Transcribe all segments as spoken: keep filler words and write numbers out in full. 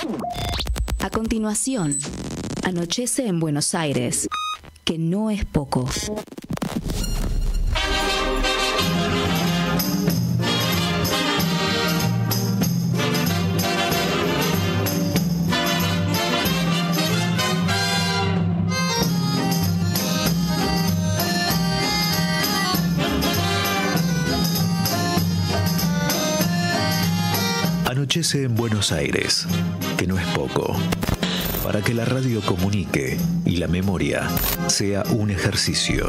A continuación, anochece en Buenos Aires, que no es poco. Anochece en Buenos Aires, que no es poco, para que la radio comunique y la memoria sea un ejercicio.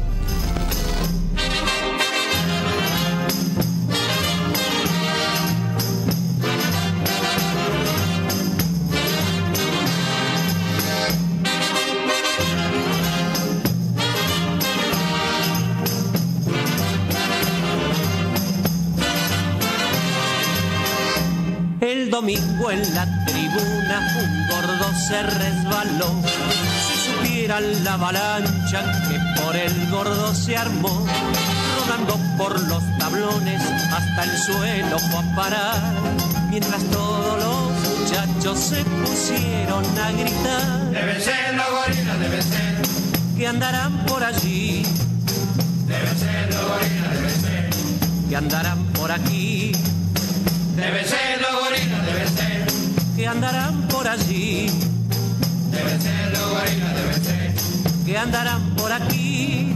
Domingo en la tribuna un gordo se resbaló. Si supieran la avalancha que por el gordo se armó, rodando por los tablones hasta el suelo fue a parar, mientras todos los muchachos se pusieron a gritar: deben ser los gorilas, deben ser, que andarán por allí, deben ser los gorilas, deben ser, que andarán por aquí, deben ser los gorilas, deben ser, que andarán por allí, deben ser los gorilas, deben ser, que andarán por aquí.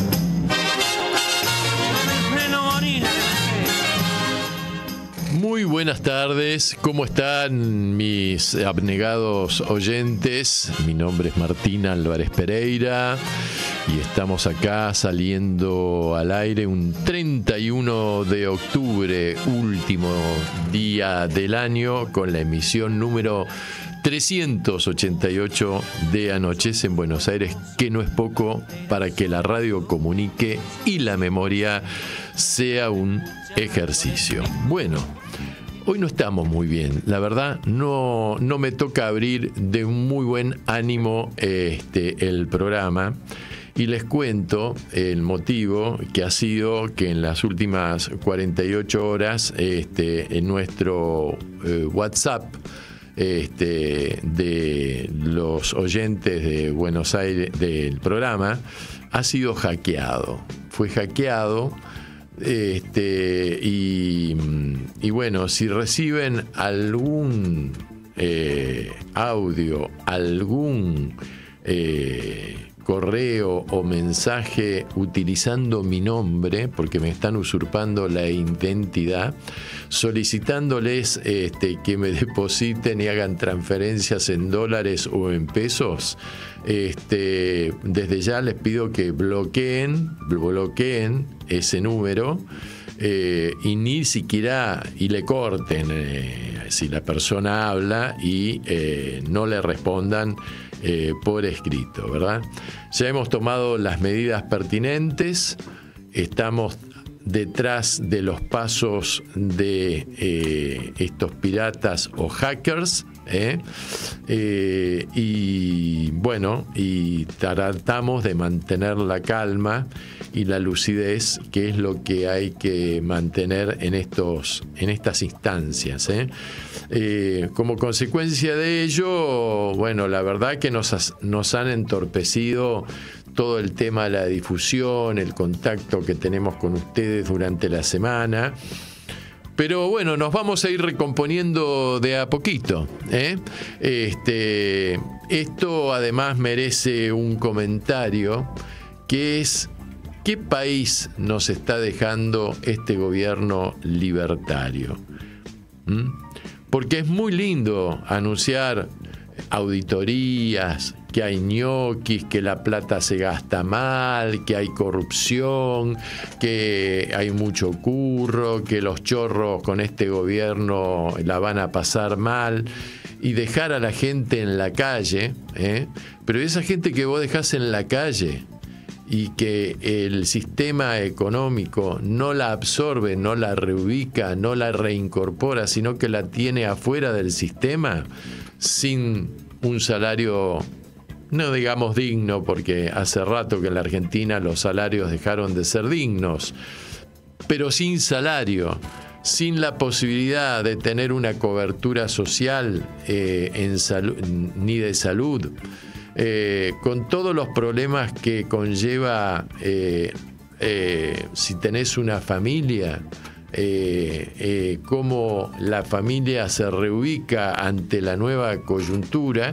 Muy buenas tardes, ¿cómo están mis abnegados oyentes? Mi nombre es Martín Álvarez Pereira y estamos acá saliendo al aire un treinta y uno de octubre, último día del año, con la emisión número trescientos ochenta y ocho de Anochece en Buenos Aires, que no es poco, para que la radio comunique y la memoria sea un ejercicio. Bueno, hoy no estamos muy bien, la verdad no, no me toca abrir de un muy buen ánimo este, el programa. Y les cuento el motivo, que ha sido que en las últimas cuarenta y ocho horas este, en nuestro eh, WhatsApp este, de los oyentes de Buenos Aires del programa ha sido hackeado. Fue hackeado este, y, y bueno, si reciben algún eh, audio, algún Eh, correo o mensaje utilizando mi nombre, porque me están usurpando la identidad, solicitándoles este, que me depositen y hagan transferencias en dólares o en pesos, este, desde ya les pido que bloqueen, bloqueen ese número eh, y ni siquiera y le corten eh, si la persona habla y eh, no le respondan Eh, por escrito, ¿verdad? Ya hemos tomado las medidas pertinentes, estamos detrás de los pasos de eh, estos piratas o hackers, ¿eh? Eh, y bueno, y tratamos de mantener la calma y la lucidez, que es lo que hay que mantener en estos, en estas instancias, ¿eh? Eh, como consecuencia de ello, bueno, la verdad que nos, has, nos han entorpecido todo el tema de la difusión, el contacto que tenemos con ustedes durante la semana. Pero bueno, nos vamos a ir recomponiendo de a poquito, ¿eh? Este, esto además merece un comentario, que es: ¿qué país nos está dejando este gobierno libertario? ¿Mm? Porque es muy lindo anunciar auditorías, que hay ñoquis, que la plata se gasta mal, que hay corrupción, que hay mucho curro, que los chorros con este gobierno la van a pasar mal, y dejar a la gente en la calle, ¿eh? Pero esa gente que vos dejás en la calle y que el sistema económico no la absorbe, no la reubica, no la reincorpora, sino que la tiene afuera del sistema, sin un salario, no digamos digno, porque hace rato que en la Argentina los salarios dejaron de ser dignos, pero sin salario, sin la posibilidad de tener una cobertura social eh, en salud, ni de salud, eh, con todos los problemas que conlleva eh, eh, si tenés una familia, eh, eh, cómo la familia se reubica ante la nueva coyuntura,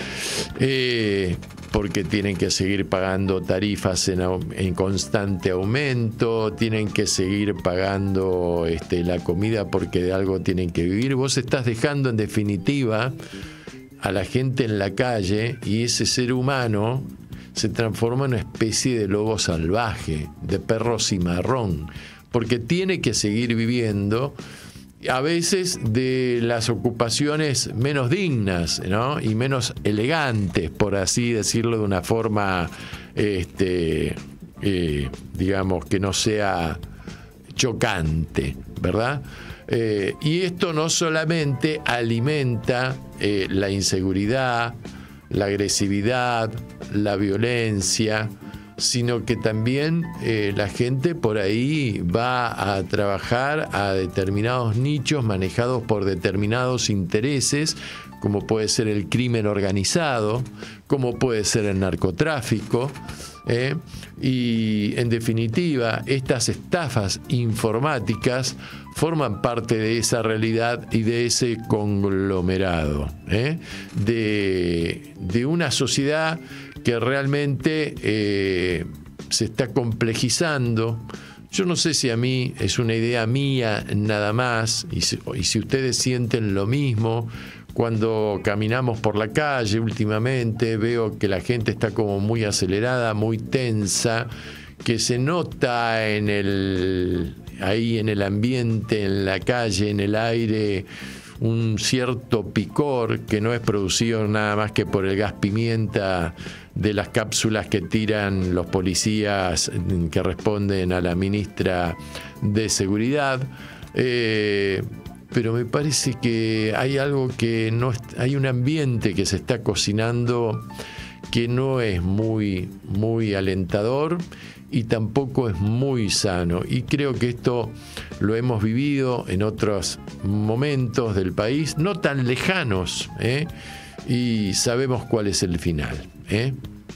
eh, porque tienen que seguir pagando tarifas en, en constante aumento, tienen que seguir pagando este, la comida porque de algo tienen que vivir. Vos estás dejando en definitiva a la gente en la calle y ese ser humano se transforma en una especie de lobo salvaje, de perro cimarrón, porque tiene que seguir viviendo a veces de las ocupaciones menos dignas, ¿no? Y menos elegantes, por así decirlo de una forma, este, eh, digamos, que no sea chocante, ¿verdad? Eh, y esto no solamente alimenta eh, la inseguridad, la agresividad, la violencia, sino que también eh, la gente por ahí va a trabajar a determinados nichos manejados por determinados intereses, como puede ser el crimen organizado, como puede ser el narcotráfico, ¿eh? Y en definitiva, estas estafas informáticas forman parte de esa realidad y de ese conglomerado, ¿eh? de, de una sociedad que realmente eh, se está complejizando. Yo no sé si a mí es una idea mía nada más, y si, y si ustedes sienten lo mismo. Cuando caminamos por la calle últimamente veo que la gente está como muy acelerada, muy tensa, que se nota en el, ahí en el ambiente, en la calle, en el aire, un cierto picor que no es producido nada más que por el gas pimienta de las cápsulas que tiran los policías que responden a la ministra de Seguridad. Eh, pero me parece que hay algo que no, hay un ambiente que se está cocinando que no es muy, muy alentador y tampoco es muy sano. Y creo que esto lo hemos vivido en otros momentos del país, no tan lejanos, ¿eh? Y sabemos cuál es el final, ¿eh?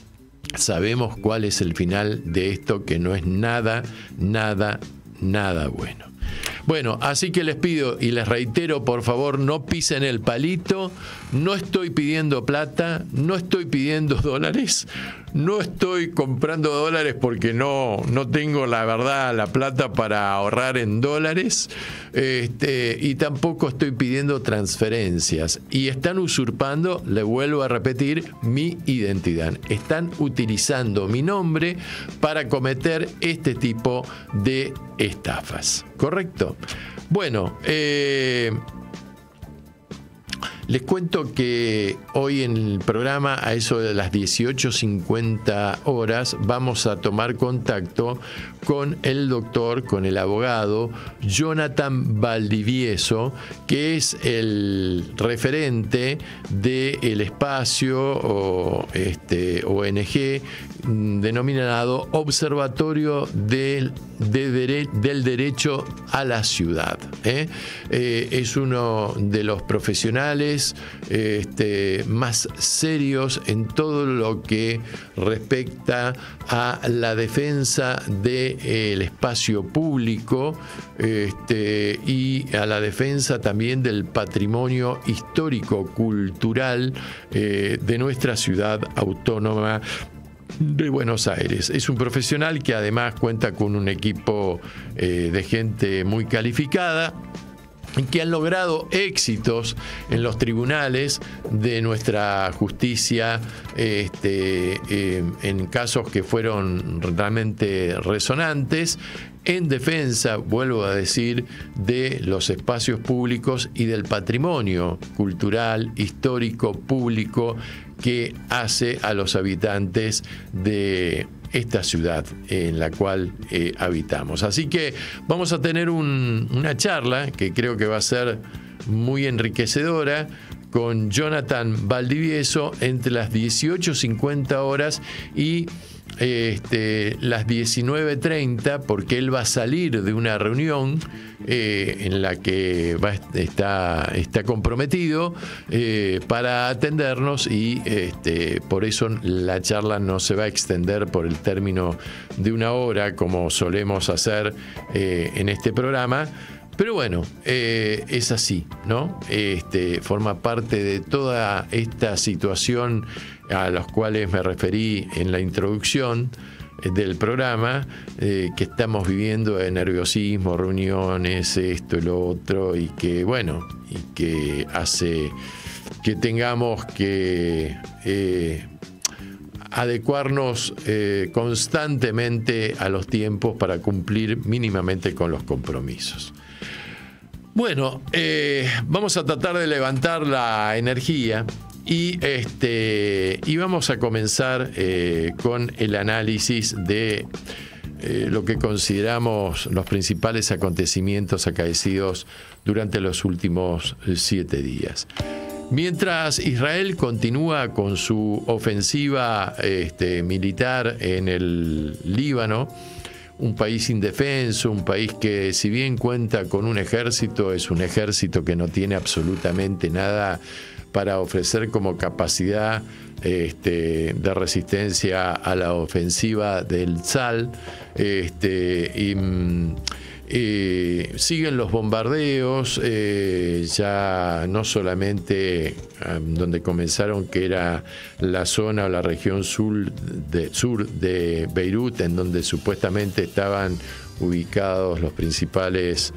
Sabemos cuál es el final de esto, que no es nada, nada, nada bueno. Bueno, así que les pido y les reitero, por favor, no pisen el palito. No estoy pidiendo plata, no estoy pidiendo dólares, no estoy comprando dólares porque no, no tengo la verdad, la plata para ahorrar en dólares, este, y tampoco estoy pidiendo transferencias. Y están usurpando, le vuelvo a repetir, mi identidad. Están utilizando mi nombre para cometer este tipo de estafas. ¿Correcto? Bueno, eh... les cuento que hoy en el programa, a eso de las dieciocho cincuenta horas, vamos a tomar contacto con el doctor, con el abogado Jonathan Valdivieso, que es el referente del espacio o este O N G denominado Observatorio del, de Dere, del Derecho a la Ciudad. ¿eh? Eh, es uno de los profesionales este, más serios en todo lo que respecta a la defensa del espacio público este, y a la defensa también del patrimonio histórico cultural eh, de nuestra ciudad autónoma de Buenos Aires. Es un profesional que además cuenta con un equipo eh, de gente muy calificada, que han logrado éxitos en los tribunales de nuestra justicia este, eh, en casos que fueron realmente resonantes, en defensa, vuelvo a decir, de los espacios públicos y del patrimonio cultural, histórico, público que hace a los habitantes de esta ciudad en la cual eh, habitamos. Así que vamos a tener un, una charla que creo que va a ser muy enriquecedora con Jonathan Valdivieso entre las dieciocho cincuenta horas y este, las diecinueve treinta, porque él va a salir de una reunión eh, en la que va, está, está comprometido eh, para atendernos, y este, por eso la charla no se va a extender por el término de una hora como solemos hacer eh, en este programa. Pero bueno, eh, es así, ¿no? Este, forma parte de toda esta situación a las cuales me referí en la introducción del programa, eh, que estamos viviendo de nerviosismo, reuniones, esto y lo otro, y que, bueno, y que hace que tengamos que eh, adecuarnos eh, constantemente a los tiempos para cumplir mínimamente con los compromisos. Bueno, eh, vamos a tratar de levantar la energía y, este, y vamos a comenzar eh, con el análisis de eh, lo que consideramos los principales acontecimientos acaecidos durante los últimos siete días. Mientras Israel continúa con su ofensiva este, militar en el Líbano, un país indefenso, un país que, si bien cuenta con un ejército, es un ejército que no tiene absolutamente nada para ofrecer como capacidad este, de resistencia a la ofensiva del Tzal. Este, y, eh, siguen los bombardeos, eh, ya no solamente um, donde comenzaron, que era la zona o la región sur de, sur de Beirut, en donde supuestamente estaban ubicados los principales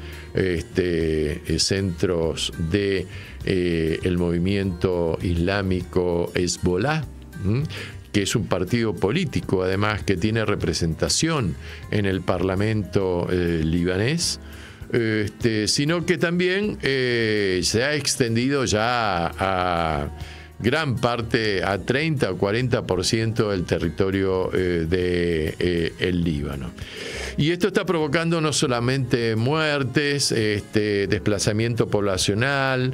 este, centros de eh, el movimiento islámico Hezbollah, ¿m? que es un partido político, además, que tiene representación en el Parlamento eh, libanés, este, sino que también eh, se ha extendido ya a, a gran parte, a treinta o cuarenta por ciento del territorio eh, de eh, el Líbano. Y esto está provocando no solamente muertes, este, desplazamiento poblacional,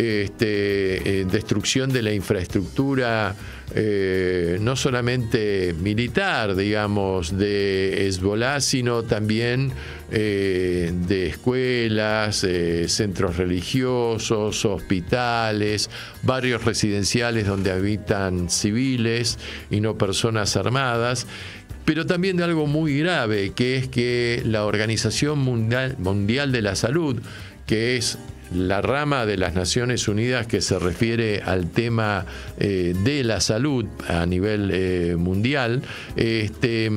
este, eh, destrucción de la infraestructura, eh, no solamente militar, digamos, de Hezbollah, sino también eh, de escuelas, eh, centros religiosos, hospitales, barrios residenciales donde habitan civiles y no personas armadas. Pero también de algo muy grave, que es que la Organización Mundial, Mundial de la Salud, que es la rama de las Naciones Unidas que se refiere al tema eh, de la salud a nivel eh, mundial, este,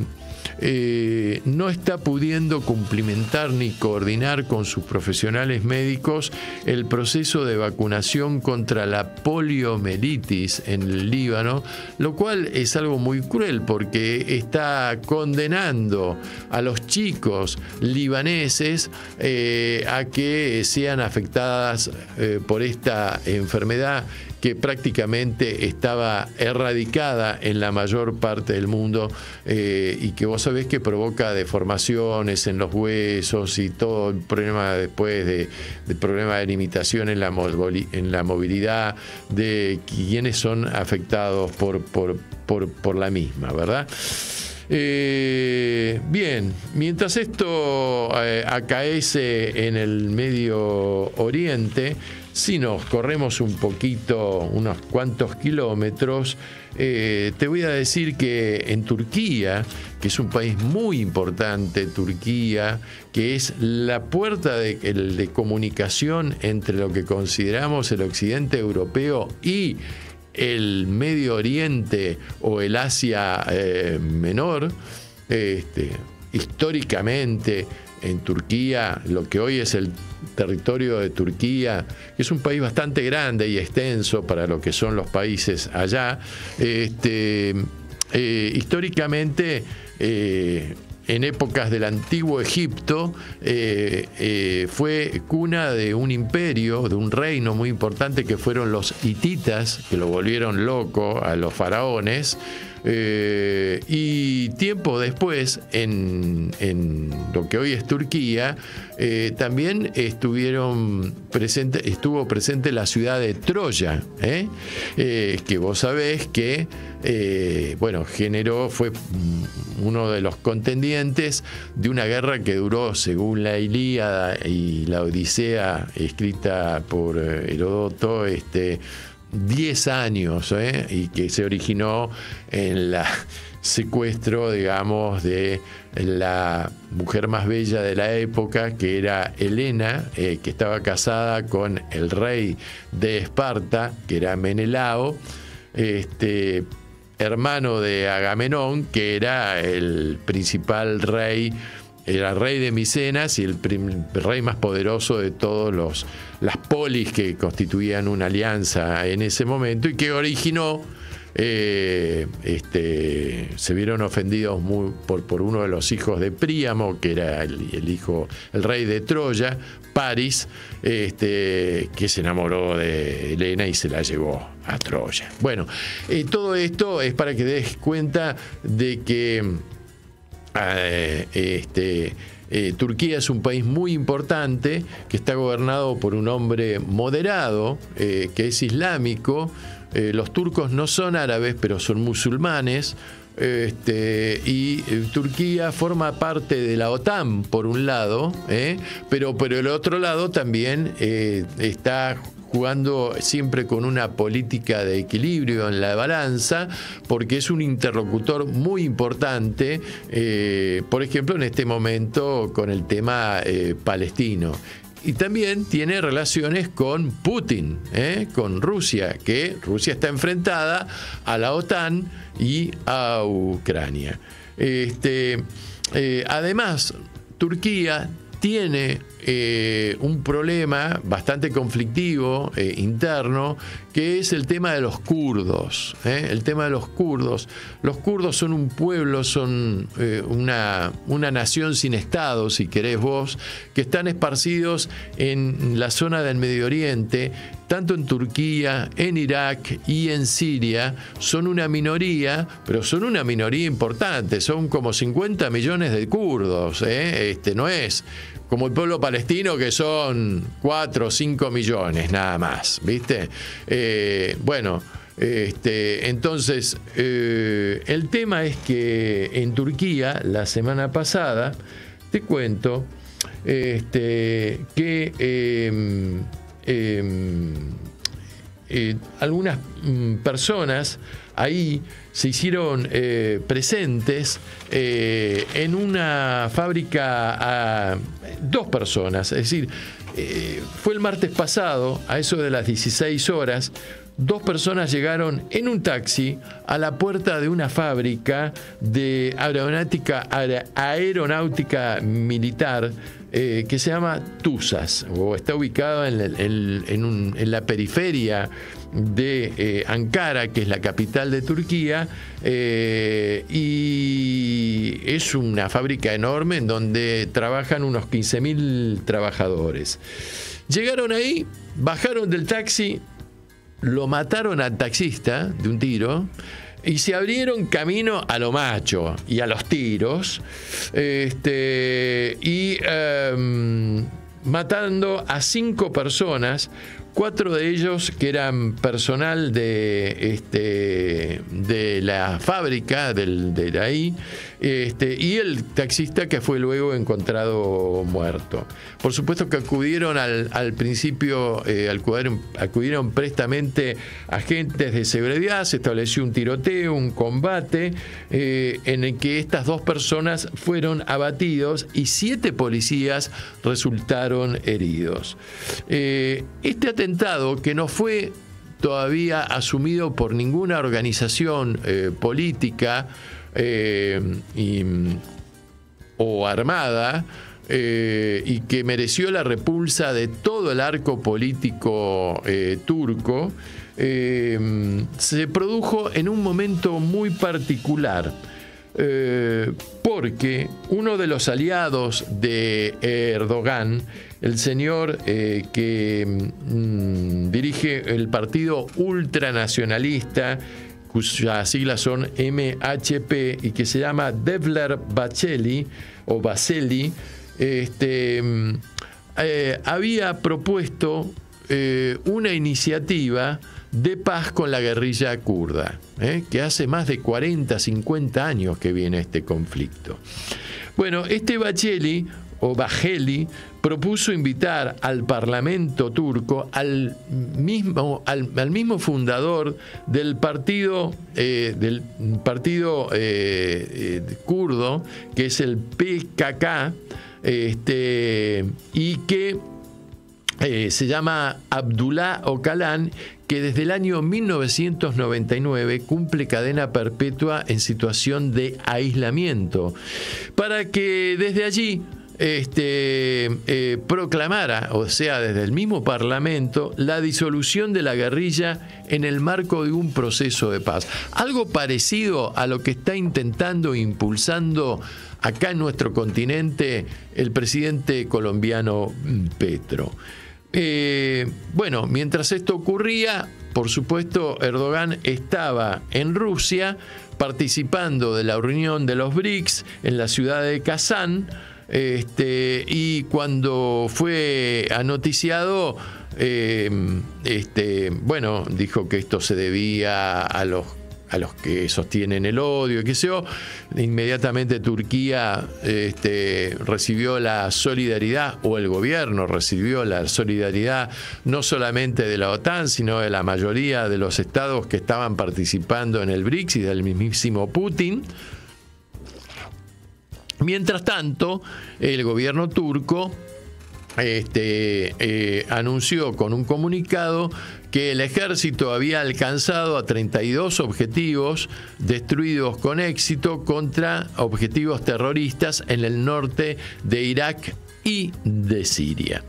eh, no está pudiendo cumplimentar ni coordinar con sus profesionales médicos el proceso de vacunación contra la poliomielitis en el Líbano, lo cual es algo muy cruel porque está condenando a los chicos libaneses eh, a que sean afectadas eh, por esta enfermedad que prácticamente estaba erradicada en la mayor parte del mundo eh, y que vos sabés que provoca deformaciones en los huesos y todo el problema después de, de problema de limitación en la, en la movilidad de quienes son afectados por, por, por, por la misma, ¿verdad? Eh, bien, mientras esto eh, acaece en el Medio Oriente, si nos corremos un poquito, unos cuantos kilómetros, eh, te voy a decir que en Turquía, que es un país muy importante, Turquía, que es la puerta de, de comunicación entre lo que consideramos el occidente europeo y el Medio Oriente o el Asia eh, Menor, este, históricamente en Turquía, lo que hoy es el territorio de Turquía, que es un país bastante grande y extenso para lo que son los países allá, este, eh, históricamente eh, en épocas del antiguo Egipto eh, eh, fue cuna de un imperio, de un reino muy importante que fueron los hititas, que lo volvieron loco a los faraones. Eh, y tiempo después, en, en lo que hoy es Turquía, eh, también estuvieron presente, estuvo presente la ciudad de Troya, ¿eh? Eh, que vos sabés que eh, bueno, generó, fue uno de los contendientes de una guerra que duró, según la Ilíada y la Odisea, escrita por Heródoto, este diez años, ¿eh? Y que se originó en el secuestro, digamos, de la mujer más bella de la época, que era Helena, eh, que estaba casada con el rey de Esparta, que era Menelao, este, hermano de Agamenón, que era el principal rey, era rey de Micenas y el rey más poderoso de todos los las polis que constituían una alianza en ese momento, y que originó, eh, este, se vieron ofendidos muy por, por uno de los hijos de Príamo, que era el, el hijo, el rey de Troya, Paris, este, que se enamoró de Helena y se la llevó a Troya. Bueno, eh, todo esto es para que des cuenta de que eh, este Eh, Turquía es un país muy importante, que está gobernado por un hombre moderado, eh, que es islámico. Eh, los turcos no son árabes, pero son musulmanes. Este, y eh, Turquía forma parte de la OTAN, por un lado, eh, pero por el otro lado también eh, está jugando siempre con una política de equilibrio en la balanza, porque es un interlocutor muy importante, eh, por ejemplo, en este momento con el tema eh, palestino. Y también tiene relaciones con Putin, ¿eh? con Rusia, que Rusia está enfrentada a la OTAN y a Ucrania. Este, eh, además, Turquía tiene eh, un problema bastante conflictivo eh, interno, que es el tema de los kurdos. ¿eh? El tema de los kurdos. Los kurdos son un pueblo, son eh, una, una nación sin Estado, si querés vos, que están esparcidos en la zona del Medio Oriente, tanto en Turquía, en Irak y en Siria. Son una minoría, pero son una minoría importante, son como cincuenta millones de kurdos. ¿eh? Este, no es como el pueblo palestino, que son cuatro o cinco millones nada más, ¿viste? Eh, bueno, este, entonces, eh, el tema es que en Turquía, la semana pasada, te cuento, este, que eh, eh, eh, algunas mm, personas ahí se hicieron eh, presentes eh, en una fábrica a dos personas. Es decir, eh, fue el martes pasado, a eso de las dieciséis horas, dos personas llegaron en un taxi a la puerta de una fábrica de aeronáutica, aeronáutica militar eh, que se llama Tuzas, o está ubicada en, en, en, un, en la periferia de eh, Ankara, que es la capital de Turquía, eh, y es una fábrica enorme en donde trabajan unos quince mil trabajadores. Llegaron ahí, bajaron del taxi, lo mataron al taxista de un tiro y se abrieron camino a lo macho y a los tiros, este, y um, matando a cinco personas, cuatro de ellos que eran personal de, este, de la fábrica, del, de ahí, este, y el taxista, que fue luego encontrado muerto. Por supuesto que acudieron al, al principio, eh, acudieron, acudieron prestamente agentes de seguridad, se estableció un tiroteo, un combate, eh, en el que estas dos personas fueron abatidos y siete policías resultaron heridos. Eh, este atentado, que no fue todavía asumido por ninguna organización eh, política eh, y, o armada, eh, y que mereció la repulsa de todo el arco político eh, turco, eh, se produjo en un momento muy particular. eh, porque uno de los aliados de Erdogan, el señor eh, que mm, dirige el partido ultranacionalista, cuyas siglas son M H P y que se llama Devler Bahçeli o Bahçeli, este, eh, había propuesto eh, una iniciativa de paz con la guerrilla kurda, eh, que hace más de cuarenta, cincuenta años que viene este conflicto. Bueno, este Bahçeli o Bahçeli propuso invitar al Parlamento turco al mismo, al, al mismo fundador del partido, eh, del partido eh, eh, kurdo, que es el P K K, este, y que eh, se llama Abdullah Öcalan, que desde el año mil novecientos noventa y nueve cumple cadena perpetua en situación de aislamiento, para que desde allí Este, eh, proclamara, o sea, desde el mismo Parlamento, la disolución de la guerrilla en el marco de un proceso de paz. Algo parecido a lo que está intentando e impulsando acá en nuestro continente el presidente colombiano Petro. Eh, bueno, mientras esto ocurría, por supuesto, Erdogan estaba en Rusia participando de la reunión de los BRICS en la ciudad de Kazán. Este, y cuando fue anoticiado, eh, este, bueno, dijo que esto se debía a los, a los que sostienen el odio, qué sé yo. Inmediatamente Turquía este, recibió la solidaridad, o el gobierno recibió la solidaridad no solamente de la OTAN, sino de la mayoría de los estados que estaban participando en el BRICS y del mismísimo Putin. Mientras tanto, el gobierno turco este, eh, anunció con un comunicado que el ejército había alcanzado a treinta y dos objetivos destruidos con éxito contra objetivos terroristas en el norte de Irak y de Siria.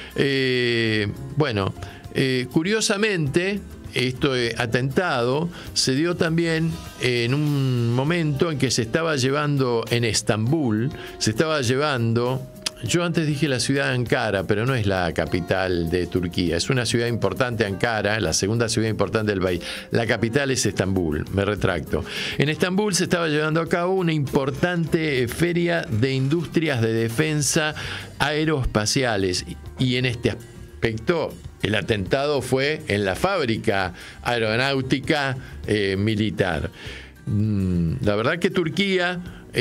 Eh, bueno, eh, curiosamente, este atentado se dio también en un momento en que se estaba llevando en Estambul, se estaba llevando, yo antes dije la ciudad de Ankara, pero no es la capital de Turquía, es una ciudad importante, Ankara, la segunda ciudad importante del país. La capital es Estambul, me retracto. En Estambul se estaba llevando a cabo una importante feria de industrias de defensa aeroespaciales, y en este aspecto el atentado fue en la fábrica aeronáutica eh, militar. Mm, la verdad que Turquía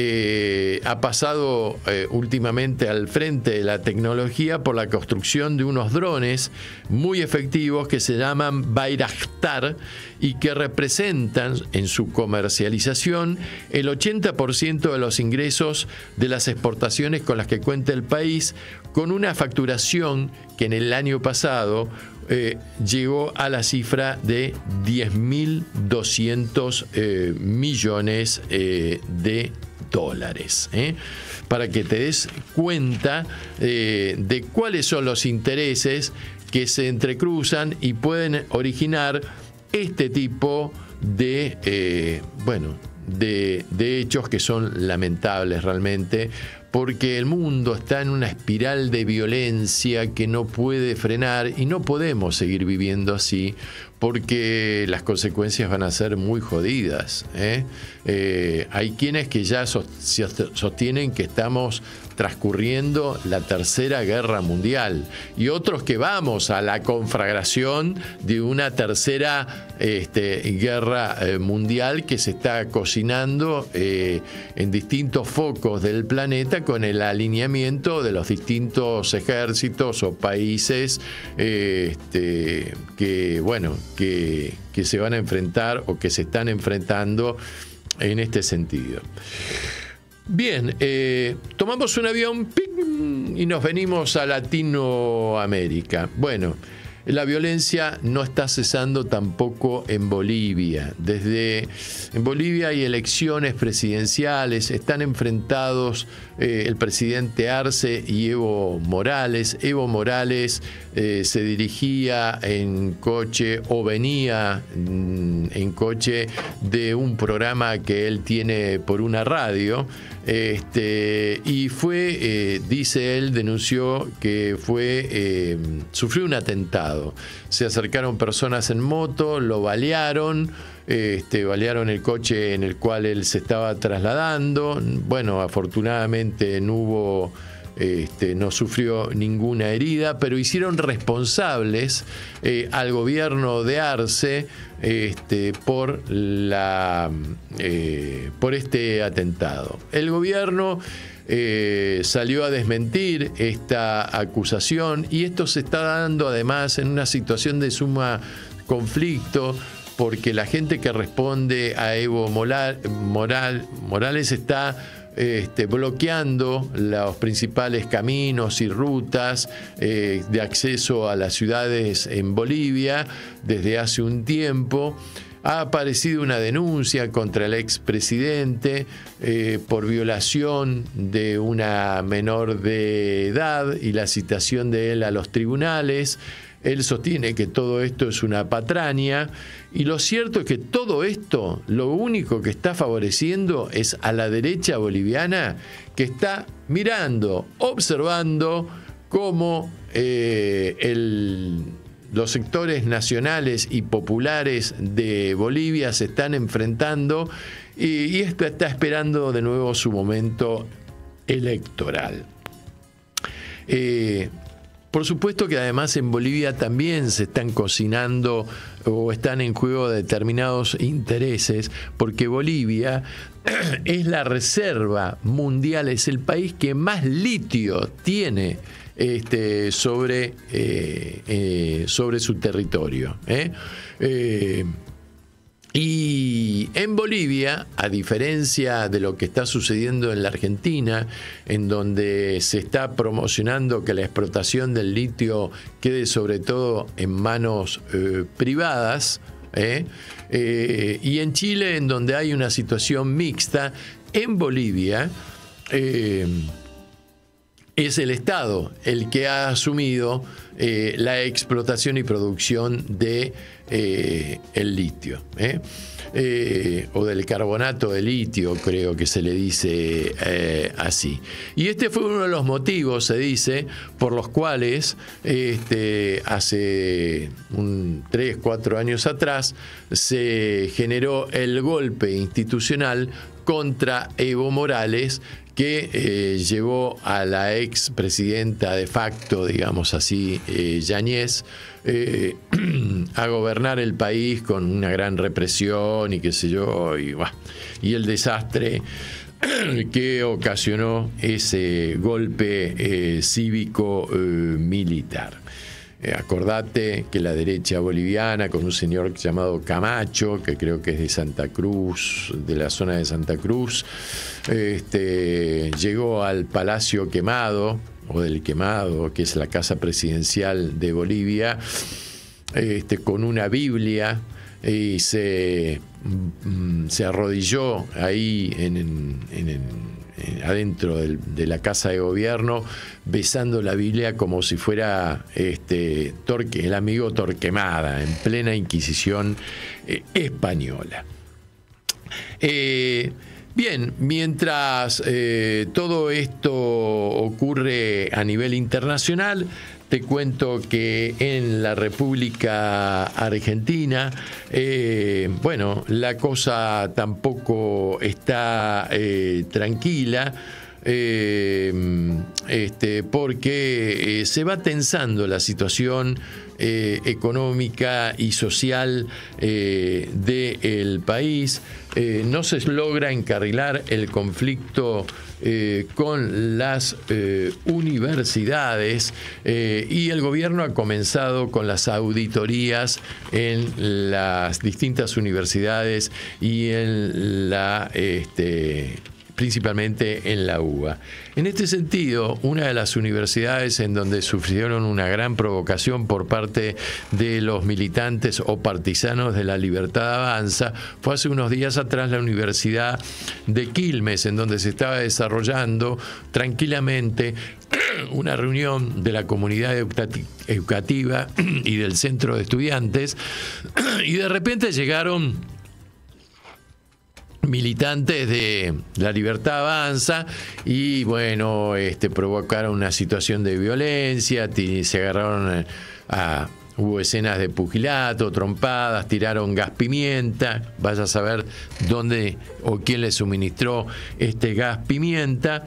eh, ha pasado eh, últimamente al frente de la tecnología por la construcción de unos drones muy efectivos que se llaman Bayraktar y que representan en su comercialización el ochenta por ciento de los ingresos de las exportaciones con las que cuenta el país, con una facturación que en el año pasado eh, llegó a la cifra de diez mil doscientos eh, millones eh, de dólares. ¿eh? Para que te des cuenta eh, de cuáles son los intereses que se entrecruzan y pueden originar este tipo de, eh, bueno, de, de hechos que son lamentables realmente, porque el mundo está en una espiral de violencia que no puede frenar y no podemos seguir viviendo así, porque las consecuencias van a ser muy jodidas. ¿eh? Eh, hay quienes que ya sostienen que estamos transcurriendo la Tercera Guerra Mundial y otros que vamos a la conflagración de una tercera este, guerra eh, mundial que se está cocinando eh, en distintos focos del planeta con el alineamiento de los distintos ejércitos o países eh, este, que, bueno, que, que se van a enfrentar o que se están enfrentando en este sentido. Bien, eh, tomamos un avión ¡ping! Y nos venimos a Latinoamérica. Bueno, la violencia no está cesando tampoco en Bolivia. Desde en Bolivia hay elecciones presidenciales, están enfrentados eh, el presidente Arce y Evo Morales. Evo Morales eh, se dirigía en coche o venía mm, en coche de un programa que él tiene por una radio. Este, y fue, eh, dice él, denunció que fue, eh, sufrió un atentado. Se acercaron personas en moto, lo balearon, este, balearon el coche en el cual él se estaba trasladando. Bueno, afortunadamente no hubo, este, no sufrió ninguna herida, pero hicieron responsables eh, al gobierno de Arce Este, por, la, eh, por este atentado. El gobierno eh, salió a desmentir esta acusación y esto se está dando además en una situación de suma conflicto porque la gente que responde a Evo Moral, Moral, Morales está Este, bloqueando los principales caminos y rutas eh, de acceso a las ciudades en Bolivia desde hace un tiempo. Ha aparecido una denuncia contra el expresidente eh, por violación de una menor de edad y la citación de él a los tribunales. Él sostiene que todo esto es una patraña y lo cierto es que todo esto lo único que está favoreciendo es a la derecha boliviana que está mirando, observando cómo eh, el, los sectores nacionales y populares de Bolivia se están enfrentando y, y está, está esperando de nuevo su momento electoral. Eh, Por supuesto que además en Bolivia también se están cocinando o están en juego determinados intereses, porque Bolivia es la reserva mundial, es el país que más litio tiene este, sobre, eh, eh, sobre su territorio. ¿eh? Eh, Y en Bolivia, a diferencia de lo que está sucediendo en la Argentina, en donde se está promocionando que la explotación del litio quede sobre todo en manos eh, privadas, ¿eh? Eh, y en Chile, en donde hay una situación mixta, en Bolivia eh, es el Estado el que ha asumido eh, la explotación y producción de eh, el litio, ¿eh? Eh, o del carbonato de litio, creo que se le dice eh, así. Y este fue uno de los motivos, se dice, por los cuales este, hace un tres, cuatro años atrás se generó el golpe institucional contra Evo Morales, que eh, llevó a la expresidenta de facto, digamos así, eh, Yáñez, eh, a gobernar el país con una gran represión y qué sé yo, y, bah, y el desastre que ocasionó ese golpe eh, cívico-militar. Eh, acordate que la derecha boliviana, con un señor llamado Camacho, que creo que es de Santa Cruz, de la zona de Santa Cruz, este, llegó al Palacio Quemado, o del Quemado, que es la casa presidencial de Bolivia, este, con una Biblia, y se, se arrodilló ahí en, en, en, en adentro del, de la casa de gobierno, besando la Biblia como si fuera este, Torque, el amigo Torquemada, en plena Inquisición eh, española. Eh, bien, mientras eh, todo esto ocurre a nivel internacional, te cuento que en la República Argentina, eh, bueno, la cosa tampoco está eh, tranquila, eh, este, porque eh, se va tensando la situación eh, económica y social eh, del país. Eh, no se logra encarrilar el conflicto Eh, con las eh, universidades eh, y el gobierno ha comenzado con las auditorías en las distintas universidades y en la este, principalmente en la U B A. En este sentido, una de las universidades en donde sufrieron una gran provocación por parte de los militantes o partisanos de la Libertad Avanza fue hace unos días atrás la Universidad de Quilmes, en donde se estaba desarrollando tranquilamente una reunión de la comunidad educativa y del centro de estudiantes, y de repente llegaron militantes de la Libertad Avanza y bueno, este, provocaron una situación de violencia, se agarraron a... Hubo escenas de pugilato, trompadas, tiraron gas pimienta, vaya a saber dónde o quién le suministró este gas pimienta.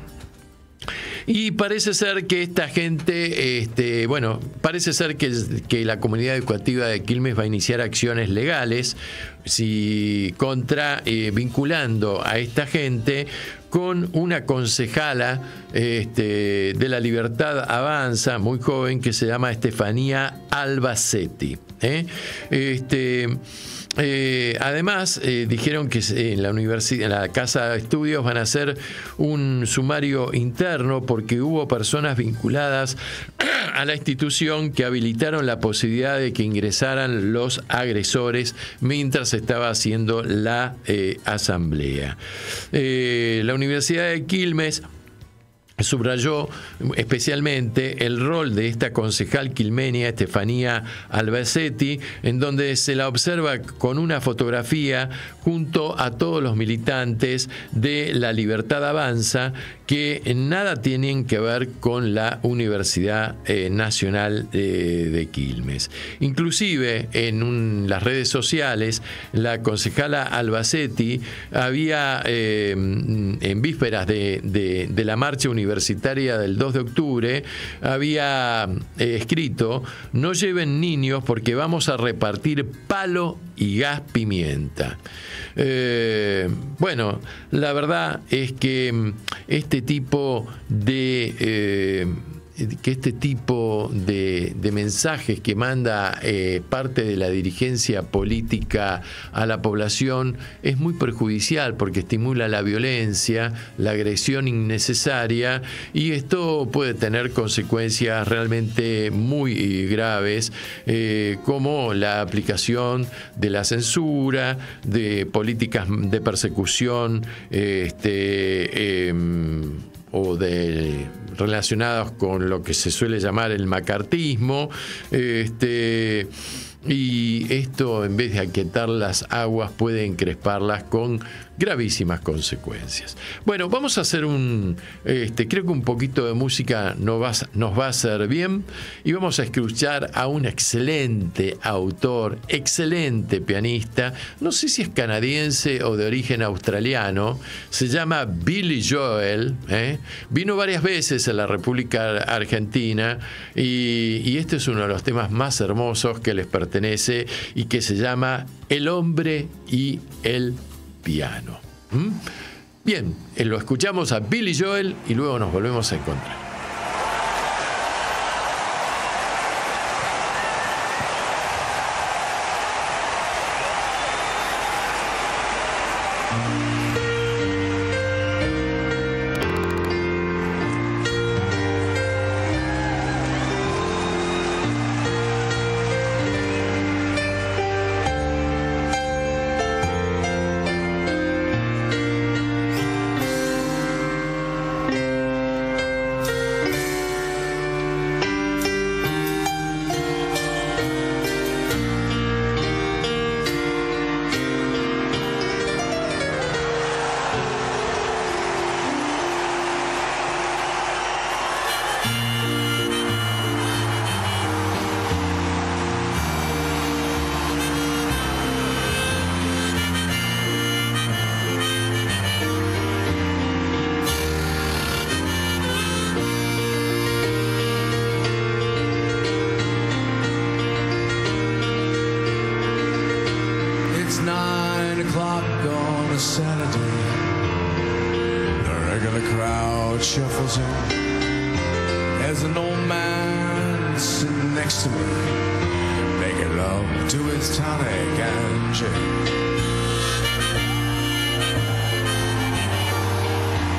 Y parece ser que esta gente, este, bueno, parece ser que, que la comunidad educativa de Quilmes va a iniciar acciones legales si contra, eh, vinculando a esta gente con una concejala este, de la Libertad Avanza, muy joven, que se llama Estefanía Albacete. ¿eh? Este... Eh, además, eh, dijeron que en la universidad, en la Casa de Estudios van a hacer un sumario interno porque hubo personas vinculadas a la institución que habilitaron la posibilidad de que ingresaran los agresores mientras se estaba haciendo la eh, asamblea. Eh, la Universidad de Quilmes subrayó especialmente el rol de esta concejal quilmenia, Estefanía Albacete, en donde se la observa con una fotografía junto a todos los militantes de la Libertad Avanza que nada tienen que ver con la Universidad eh, Nacional eh, de Quilmes. Inclusive en un, las redes sociales, la concejala Albacete había, eh, en vísperas de, de, de la marcha universitaria del dos de octubre, había eh, escrito: no lleven niños porque vamos a repartir palo y gas pimienta. Eh, bueno, la verdad es que este tipo de eh, que este tipo de, de mensajes que manda eh, parte de la dirigencia política a la población es muy perjudicial porque estimula la violencia, la agresión innecesaria, y esto puede tener consecuencias realmente muy graves, eh, como la aplicación de la censura, de políticas de persecución, este, eh, o de relacionados con lo que se suele llamar el macartismo, este, y esto, en vez de aquietar las aguas, puede encresparlas con gravísimas consecuencias. Bueno, vamos a hacer un, este, creo que un poquito de música nos va, nos va a hacer bien, y vamos a escuchar a un excelente autor, excelente pianista, no sé si es canadiense o de origen australiano, se llama Billy Joel, ¿eh? Vino varias veces a la República Argentina, y, y este es uno de los temas más hermosos que les pertenece y que se llama El hombre y el piano. ¿Mm? Bien, lo escuchamos a Billy Joel y luego nos volvemos a encontrar. Shuffles in. There's an old man sitting next to me, making love to his tonic and gin.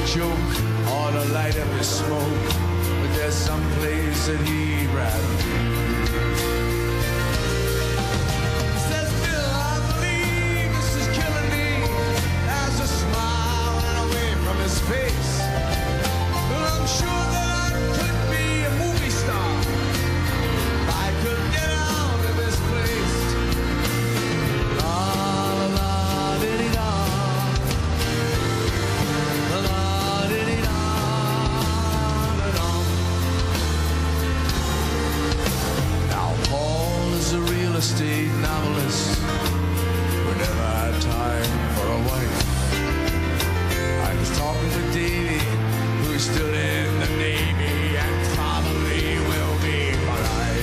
joke or to light up his smoke, but there's some place that he'd rather be. He says, Bill, I believe this is killing me. As a smile went away from his face, but I'm sure that I could be a movie star if I could get out of this place. La la di di da, la la di di da, da da. Now Paul is a real estate novelist who never had time for a wife. I was talking to Davy, who's still in the Navy and probably will be for life.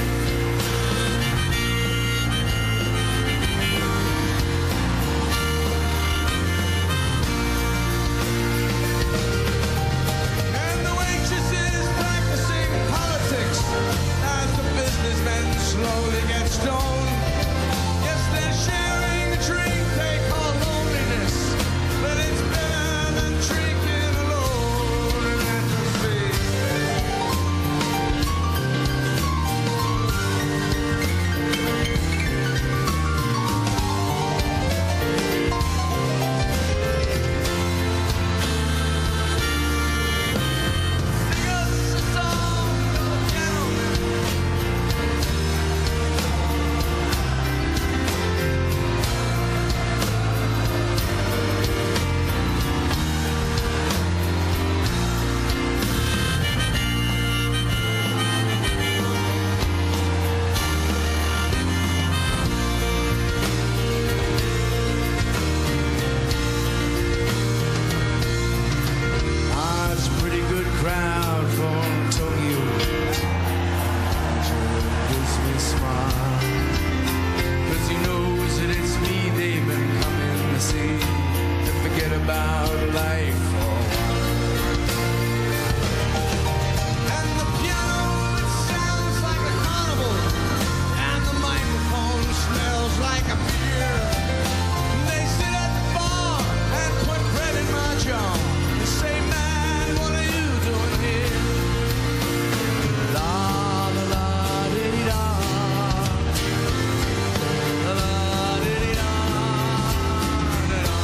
And the waitress is practicing politics as the businessmen slowly get stoned. Yes, they're sharing a drink they call loneliness, but it's better than drinking alone at the sea. Sing us a song, oh gentlemen. Ah, it's a pretty good crowd from Tokyo. Sure gives me a smile, 'cause he knows that it's me they've been coming to see and forget about life for a while. And the piano, it sounds like a carnival, and the microphone smells like a beer. They sit at the bar and put bread in my jaw and say, man, what are you doing here? La la la di di da, la la di di da, da da.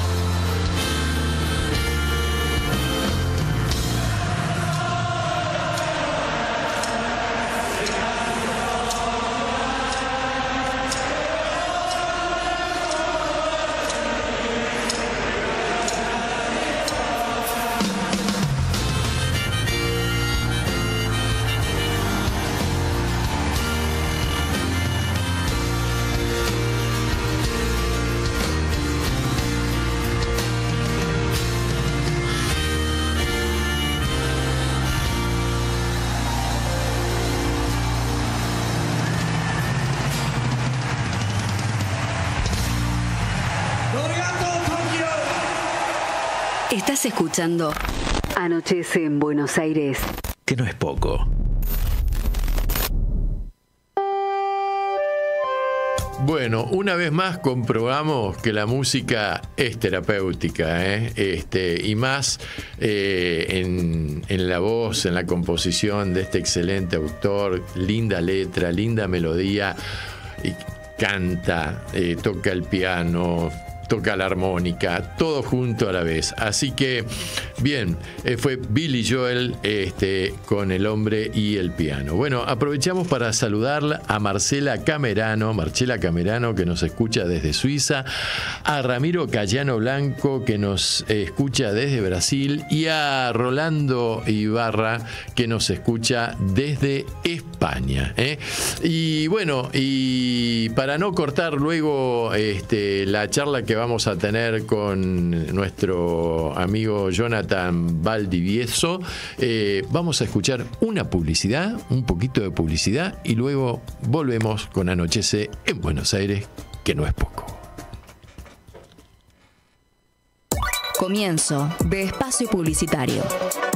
Estás escuchando Anochece en Buenos Aires. Que no es poco. Bueno, una vez más comprobamos que la música es terapéutica, ¿eh? Este, y más eh, en, en la voz, en la composición de este excelente autor, linda letra, linda melodía, y canta, eh, toca el piano, toca la armónica, todo junto a la vez. Así que, bien, eh, fue Billy Joel este, con El hombre y el piano. Bueno, aprovechamos para saludar a Marcela Camerano, Marcela Camerano, que nos escucha desde Suiza, a Ramiro Cayano Blanco, que nos eh, escucha desde Brasil, y a Rolando Ibarra, que nos escucha desde España, ¿eh? Y bueno, y para no cortar luego este, la charla que vamos a tener con nuestro amigo Jonathan Valdivieso, eh, vamos a escuchar una publicidad, un poquito de publicidad, y luego volvemos con Anochece en Buenos Aires, que no es poco. Comienzo de espacio publicitario.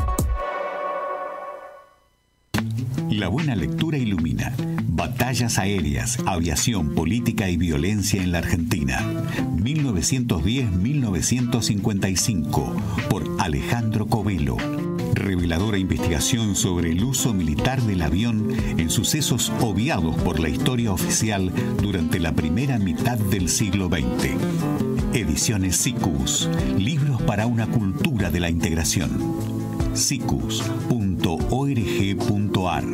La buena lectura ilumina. Batallas aéreas, aviación, política y violencia en la Argentina. mil novecientos diez a mil novecientos cincuenta y cinco. Por Alejandro Covelo. Reveladora investigación sobre el uso militar del avión en sucesos obviados por la historia oficial durante la primera mitad del siglo veinte. Ediciones SICUS, libros para una cultura de la integración. sicus punto org punto ar.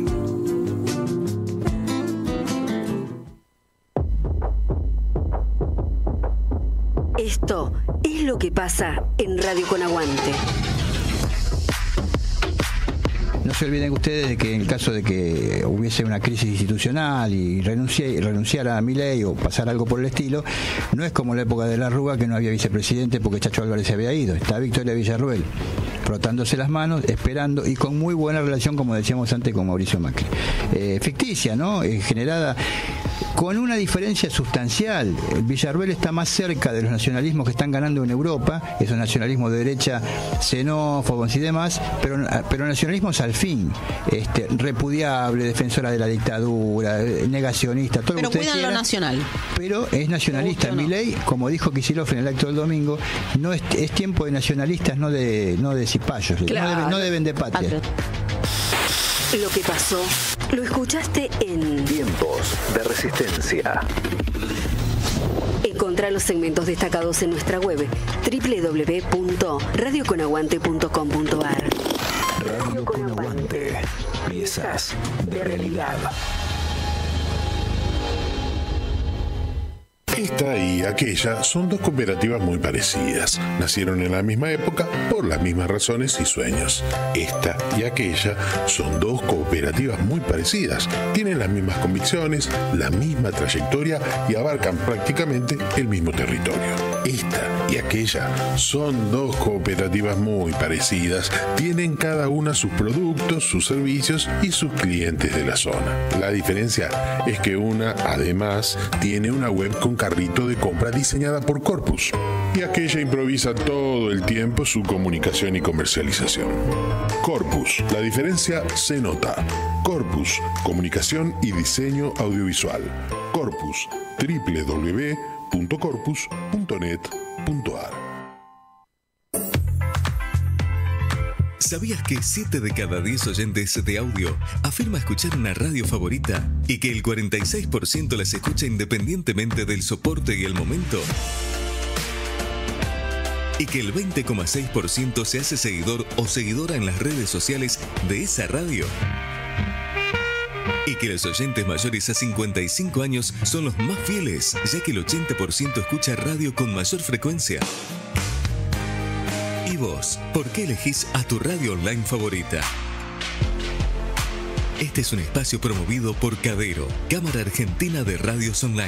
Esto es lo que pasa en Radio Con Aguante. No se olviden ustedes de que en el caso de que hubiese una crisis institucional y renuncie, renunciara a Milei o pasara algo por el estilo, no es como la época de la Rúa, que no había vicepresidente porque Chacho Álvarez se había ido. Está Victoria Villarruel frotándose las manos, esperando y con muy buena relación, como decíamos antes, con Mauricio Macri. Eh, ficticia, ¿no? Eh, generada con una diferencia sustancial. Villarruel está más cerca de los nacionalismos que están ganando en Europa, esos nacionalismos de derecha xenófobos y demás, pero, pero nacionalismos al fin, este, repudiable, defensora de la dictadura, negacionista, todo pero lo que cuidan quiera, lo nacional. Pero es nacionalista. No. Milei, como dijo Kicillof en el acto del domingo, no es, es tiempo de nacionalistas, no de no de cipayos, claro. no, deben, no deben de patria. Patria. Lo que pasó, lo escuchaste en Tiempos de Resistencia. Encontrá los segmentos destacados en nuestra web doble u doble u doble u punto radio con aguante punto com punto ar. Radio Con Aguante. Piezas de realidad. Esta y aquella son dos cooperativas muy parecidas. Nacieron en la misma época por las mismas razones y sueños. Esta y aquella son dos cooperativas muy parecidas. Tienen las mismas convicciones, la misma trayectoria y abarcan prácticamente el mismo territorio. Esta y aquella son dos cooperativas muy parecidas. Tienen cada una sus productos, sus servicios y sus clientes de la zona. La diferencia es que una, además, tiene una web con carrito de compra diseñada por Corpus, y aquella improvisa todo el tiempo su comunicación y comercialización. Corpus, la diferencia se nota. Corpus, comunicación y diseño audiovisual. Corpus, doble u doble u doble u punto corpus punto net punto ar. ¿Sabías que siete de cada diez oyentes de audio afirma escuchar una radio favorita y que el cuarenta y seis por ciento las escucha independientemente del soporte y el momento? Y que el veinte coma seis por ciento se hace seguidor o seguidora en las redes sociales de esa radio. Y que los oyentes mayores a cincuenta y cinco años son los más fieles, ya que el ochenta por ciento escucha radio con mayor frecuencia. ¿Y vos, por qué elegís a tu radio online favorita? Este es un espacio promovido por Cadero, Cámara Argentina de Radios Online.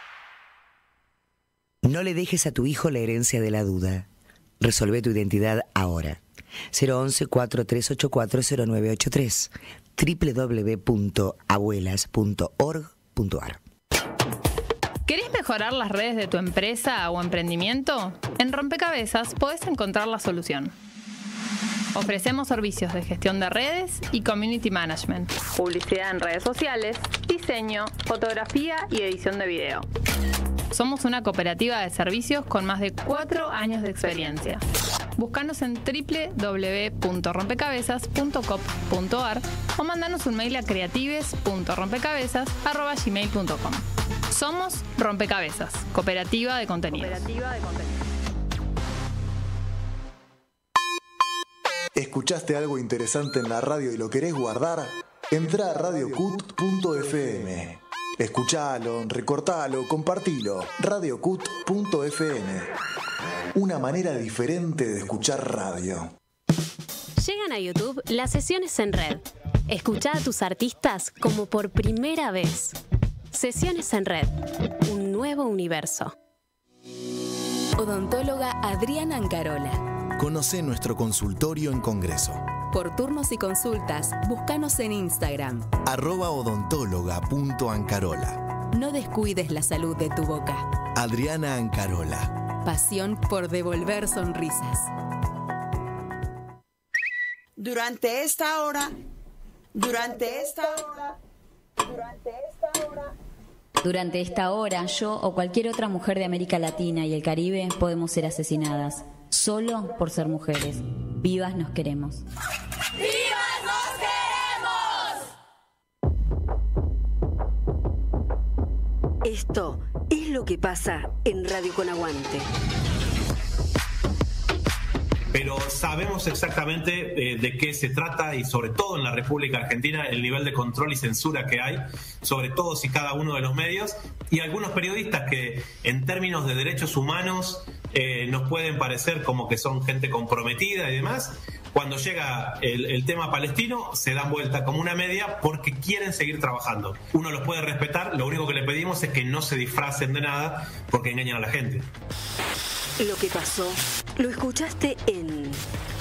No le dejes a tu hijo la herencia de la duda. Resolvé tu identidad ahora. cero once, cuatro tres ocho cuatro, cero nueve ocho tres. doble u doble u doble u punto abuelas punto org punto ar. ¿Querés mejorar las redes de tu empresa o emprendimiento? En Rompecabezas podés encontrar la solución. Ofrecemos servicios de gestión de redes y community management, publicidad en redes sociales, diseño, fotografía y edición de video. Somos una cooperativa de servicios con más de cuatro años de experiencia. Búscanos en doble u doble u doble u punto rompecabezas punto com punto ar o mandanos un mail a creatives punto rompecabezas arroba gmail punto com. Somos Rompecabezas, cooperativa de contenidos. Cooperativa de contenidos. ¿Escuchaste algo interesante en la radio y lo querés guardar? Entrá a radio cut punto efe eme. Escuchalo, recortalo, compartilo. radio cut punto efe eme. Una manera diferente de escuchar radio. Llegan a YouTube las sesiones en red. Escuchá a tus artistas como por primera vez. Sesiones en red. Un nuevo universo. Odontóloga Adriana Ancarola. Conoce nuestro consultorio en Congreso. Por turnos y consultas, búscanos en Instagram. arroba odontóloga punto ancarola. No descuides la salud de tu boca. Adriana Ancarola. Pasión por devolver sonrisas. Durante esta hora, durante esta hora, durante esta hora. Durante esta hora, yo o cualquier otra mujer de América Latina y el Caribe podemos ser asesinadas, solo por ser mujeres. Vivas nos queremos. ¡Vivas nos queremos! Esto es lo que pasa en Radio Con Aguante. Pero sabemos exactamente eh, de qué se trata y sobre todo en la República Argentina el nivel de control y censura que hay sobre todos y cada uno de los medios y algunos periodistas que en términos de derechos humanos eh, nos pueden parecer como que son gente comprometida y demás. Cuando llega el, el tema palestino se dan vuelta como una media porque quieren seguir trabajando. Uno los puede respetar, lo único que le pedimos es que no se disfracen de nada porque engañan a la gente. Lo que pasó, lo escuchaste en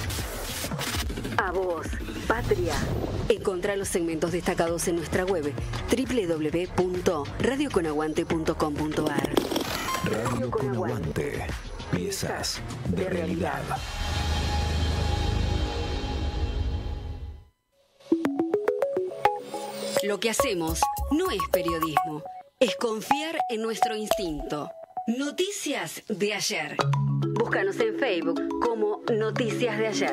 A Voz, Patria. Encontrá los segmentos destacados en nuestra web doble u doble u doble u punto radio con aguante punto com punto a r. Radio Con Aguante. Piezas de realidad. Lo que hacemos no es periodismo, es confiar en nuestro instinto. Noticias de ayer. Búscanos en Facebook como Noticias de Ayer.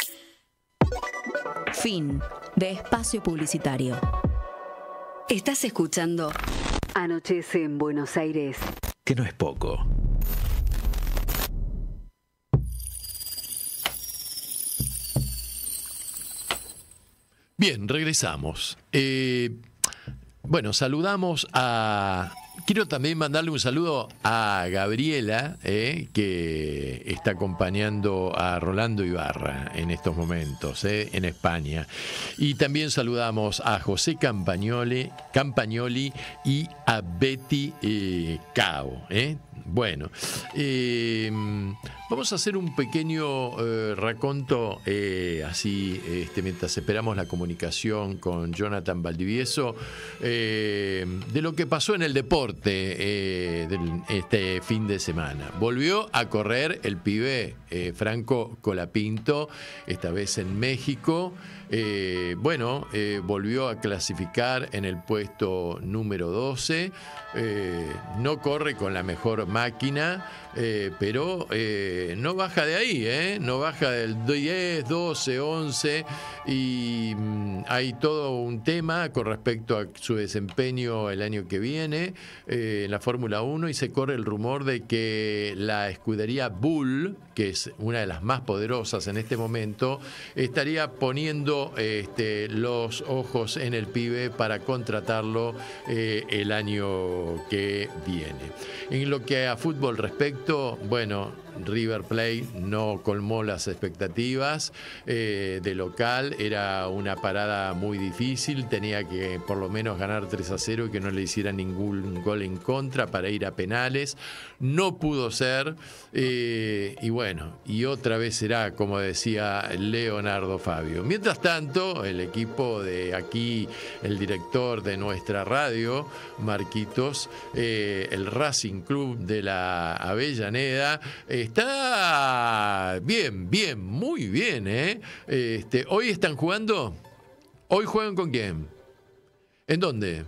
Fin de espacio publicitario. Estás escuchando Anochece en Buenos Aires. Que no es poco. Bien, regresamos. Eh, bueno, saludamos a... Quiero también mandarle un saludo a Gabriela, eh, que está acompañando a Rolando Ibarra en estos momentos, eh, en España. Y también saludamos a José Campagnoli, Campagnoli y a Betty eh, Cao. Eh. Bueno, eh, vamos a hacer un pequeño eh, raconto, eh, así, este, mientras esperamos la comunicación con Jonathan Valdivieso, eh, de lo que pasó en el deporte eh, del, este fin de semana. Volvió a correr el pibe eh, Franco Colapinto, esta vez en México. Eh, bueno, eh, volvió a clasificar en el puesto número doce. Eh, no corre con la mejor máquina, eh, pero eh, no baja de ahí, ¿eh? No baja del diez, doce, once y mm, hay todo un tema con respecto a su desempeño el año que viene eh, en la Fórmula uno y se corre el rumor de que la escudería Bull, que es una de las más poderosas en este momento, estaría poniendo este, los ojos en el pibe para contratarlo eh, el año que viene. En lo que a fútbol respecto, bueno, River Plate no colmó las expectativas eh, de local, era una parada muy difícil, tenía que por lo menos ganar tres a cero y que no le hicieran ningún gol en contra para ir a penales, no pudo ser eh, y bueno, y otra vez será, como decía Leonardo Fabio. Mientras tanto, el equipo de aquí, el director de nuestra radio, Marquitos, eh, el Racing Club de la Avellaneda, eh, está bien, bien, muy bien, ¿eh? Este, ¿hoy están jugando? ¿Hoy juegan con quién? ¿En dónde?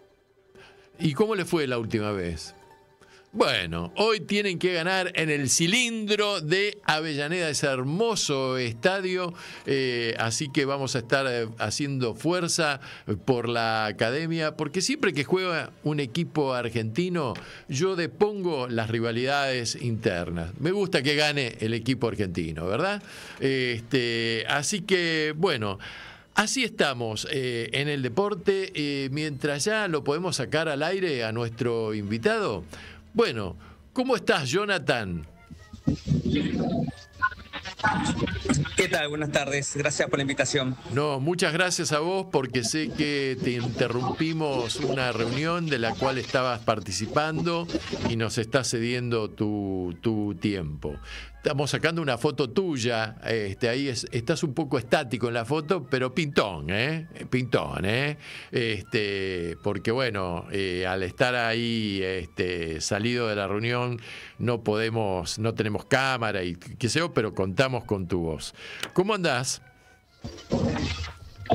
¿Y cómo le fue la última vez? Bueno, hoy tienen que ganar en el Cilindro de Avellaneda, ese hermoso estadio, eh, así que vamos a estar eh, haciendo fuerza por la academia, porque siempre que juega un equipo argentino, yo depongo las rivalidades internas. Me gusta que gane el equipo argentino, ¿verdad? Este, así que, bueno... Así estamos eh, en el deporte, eh, mientras ya lo podemos sacar al aire a nuestro invitado. Bueno, ¿cómo estás, Jonathan? ¿Qué tal? Buenas tardes. Gracias por la invitación. No, muchas gracias a vos porque sé que te interrumpimos una reunión de la cual estabas participando y nos estás cediendo tu, tu tiempo. Estamos sacando una foto tuya, este, ahí es, estás un poco estático en la foto, pero pintón, ¿eh? Pintón, ¿eh? Este, porque bueno, eh, al estar ahí este, salido de la reunión, no podemos, no tenemos cámara y qué sé yo, pero contamos con tu voz. ¿Cómo andás?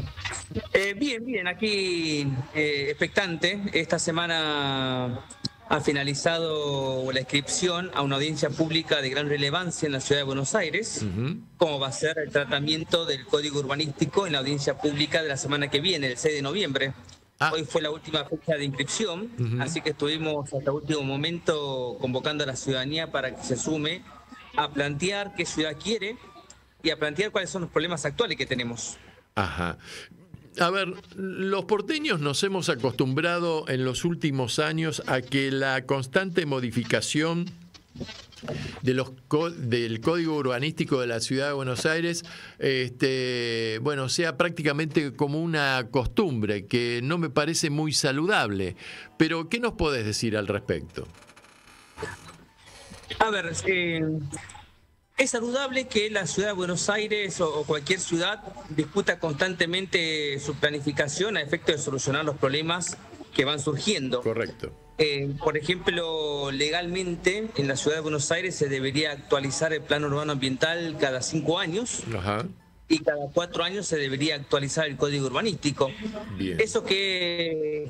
Eh, bien, bien, aquí eh, expectante. Esta semana ha finalizado la inscripción a una audiencia pública de gran relevancia en la ciudad de Buenos Aires, uh-huh. como va a ser el tratamiento del Código Urbanístico en la audiencia pública de la semana que viene, el seis de noviembre. Ah. Hoy fue la última fecha de inscripción, uh-huh. así que estuvimos hasta el último momento convocando a la ciudadanía para que se sume a plantear qué ciudad quiere y a plantear cuáles son los problemas actuales que tenemos. Ajá. A ver, los porteños nos hemos acostumbrado en los últimos años a que la constante modificación de los del Código Urbanístico de la Ciudad de Buenos Aires, este, bueno, sea prácticamente como una costumbre, que no me parece muy saludable. Pero, ¿qué nos podés decir al respecto? A ver, eh... es saludable que la ciudad de Buenos Aires o cualquier ciudad discuta constantemente su planificación a efecto de solucionar los problemas que van surgiendo. Correcto. Eh, por ejemplo, legalmente en la ciudad de Buenos Aires se debería actualizar el plan urbano ambiental cada cinco años. Ajá. Y cada cuatro años se debería actualizar el código urbanístico. Bien. Eso que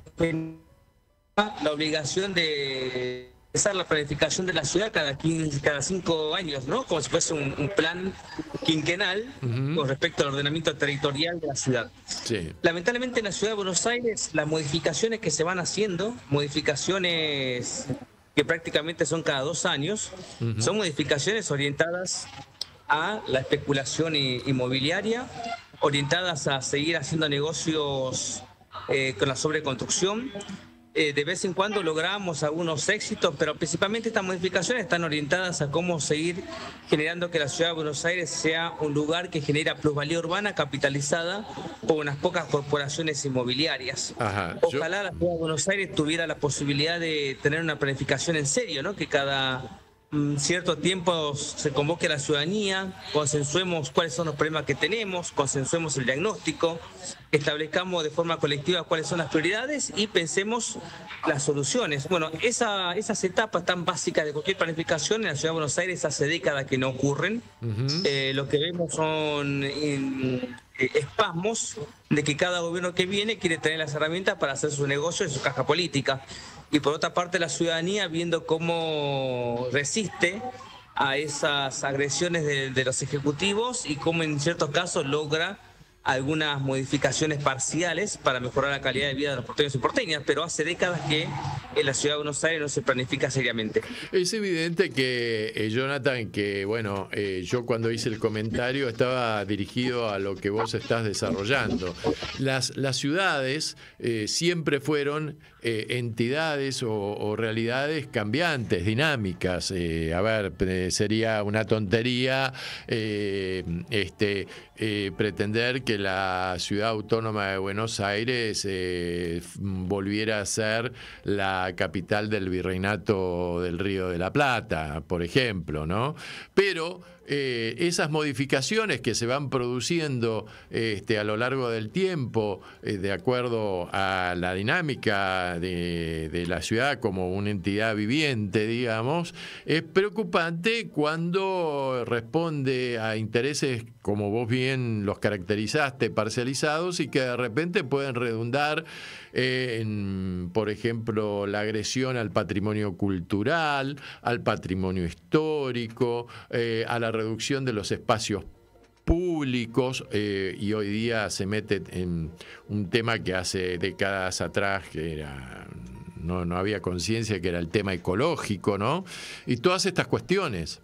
la obligación de empezar la planificación de la ciudad cada quince, cada cinco años, ¿no? Como si fuese un, un plan quinquenal uh-huh. con respecto al ordenamiento territorial de la ciudad. Sí. Lamentablemente en la ciudad de Buenos Aires las modificaciones que se van haciendo, modificaciones que prácticamente son cada dos años, uh-huh. son modificaciones orientadas a la especulación inmobiliaria, orientadas a seguir haciendo negocios eh, con la sobreconstrucción. Eh, de vez en cuando logramos algunos éxitos, pero principalmente estas modificaciones están orientadas a cómo seguir generando que la ciudad de Buenos Aires sea un lugar que genera plusvalía urbana capitalizada por unas pocas corporaciones inmobiliarias. Ajá, Ojalá yo... la ciudad de Buenos Aires tuviera la posibilidad de tener una planificación en serio, ¿no? Que cada mm, cierto tiempo se convoque a la ciudadanía, consensuemos cuáles son los problemas que tenemos, consensuemos el diagnóstico, establezcamos de forma colectiva cuáles son las prioridades y pensemos las soluciones. Bueno, esa, esas etapas tan básicas de cualquier planificación en la Ciudad de Buenos Aires hace décadas que no ocurren. Uh-huh. Eh, lo que vemos son eh, espasmos de que cada gobierno que viene quiere tener las herramientas para hacer su negocio y su caja política. Y por otra parte la ciudadanía viendo cómo resiste a esas agresiones de, de los ejecutivos y cómo en ciertos casos logra algunas modificaciones parciales para mejorar la calidad de vida de los porteños y porteñas, pero hace décadas que en la ciudad de Buenos Aires no se planifica seriamente. Es evidente que, eh, Jonathan, que bueno, eh, yo cuando hice el comentario estaba dirigido a lo que vos estás desarrollando. Las, las ciudades eh, siempre fueron eh, entidades o, o realidades cambiantes, dinámicas. Eh, a ver, eh, sería una tontería eh, este, eh, pretender que la ciudad autónoma de Buenos Aires eh, volviera a ser la capital del virreinato del Río de la Plata, por ejemplo, ¿no? Pero eh, esas modificaciones que se van produciendo este, a lo largo del tiempo, eh, de acuerdo a la dinámica de, de la ciudad como una entidad viviente, digamos, es preocupante cuando responde a intereses, como vos bien los caracterizaste, parcializados, y que de repente pueden redundar eh, en, por ejemplo, la agresión al patrimonio cultural, al patrimonio histórico, eh, a la reducción de los espacios públicos, eh, y hoy día se mete en un tema que hace décadas atrás que era no, no había conciencia, que era el tema ecológico, ¿no? Y todas estas cuestiones.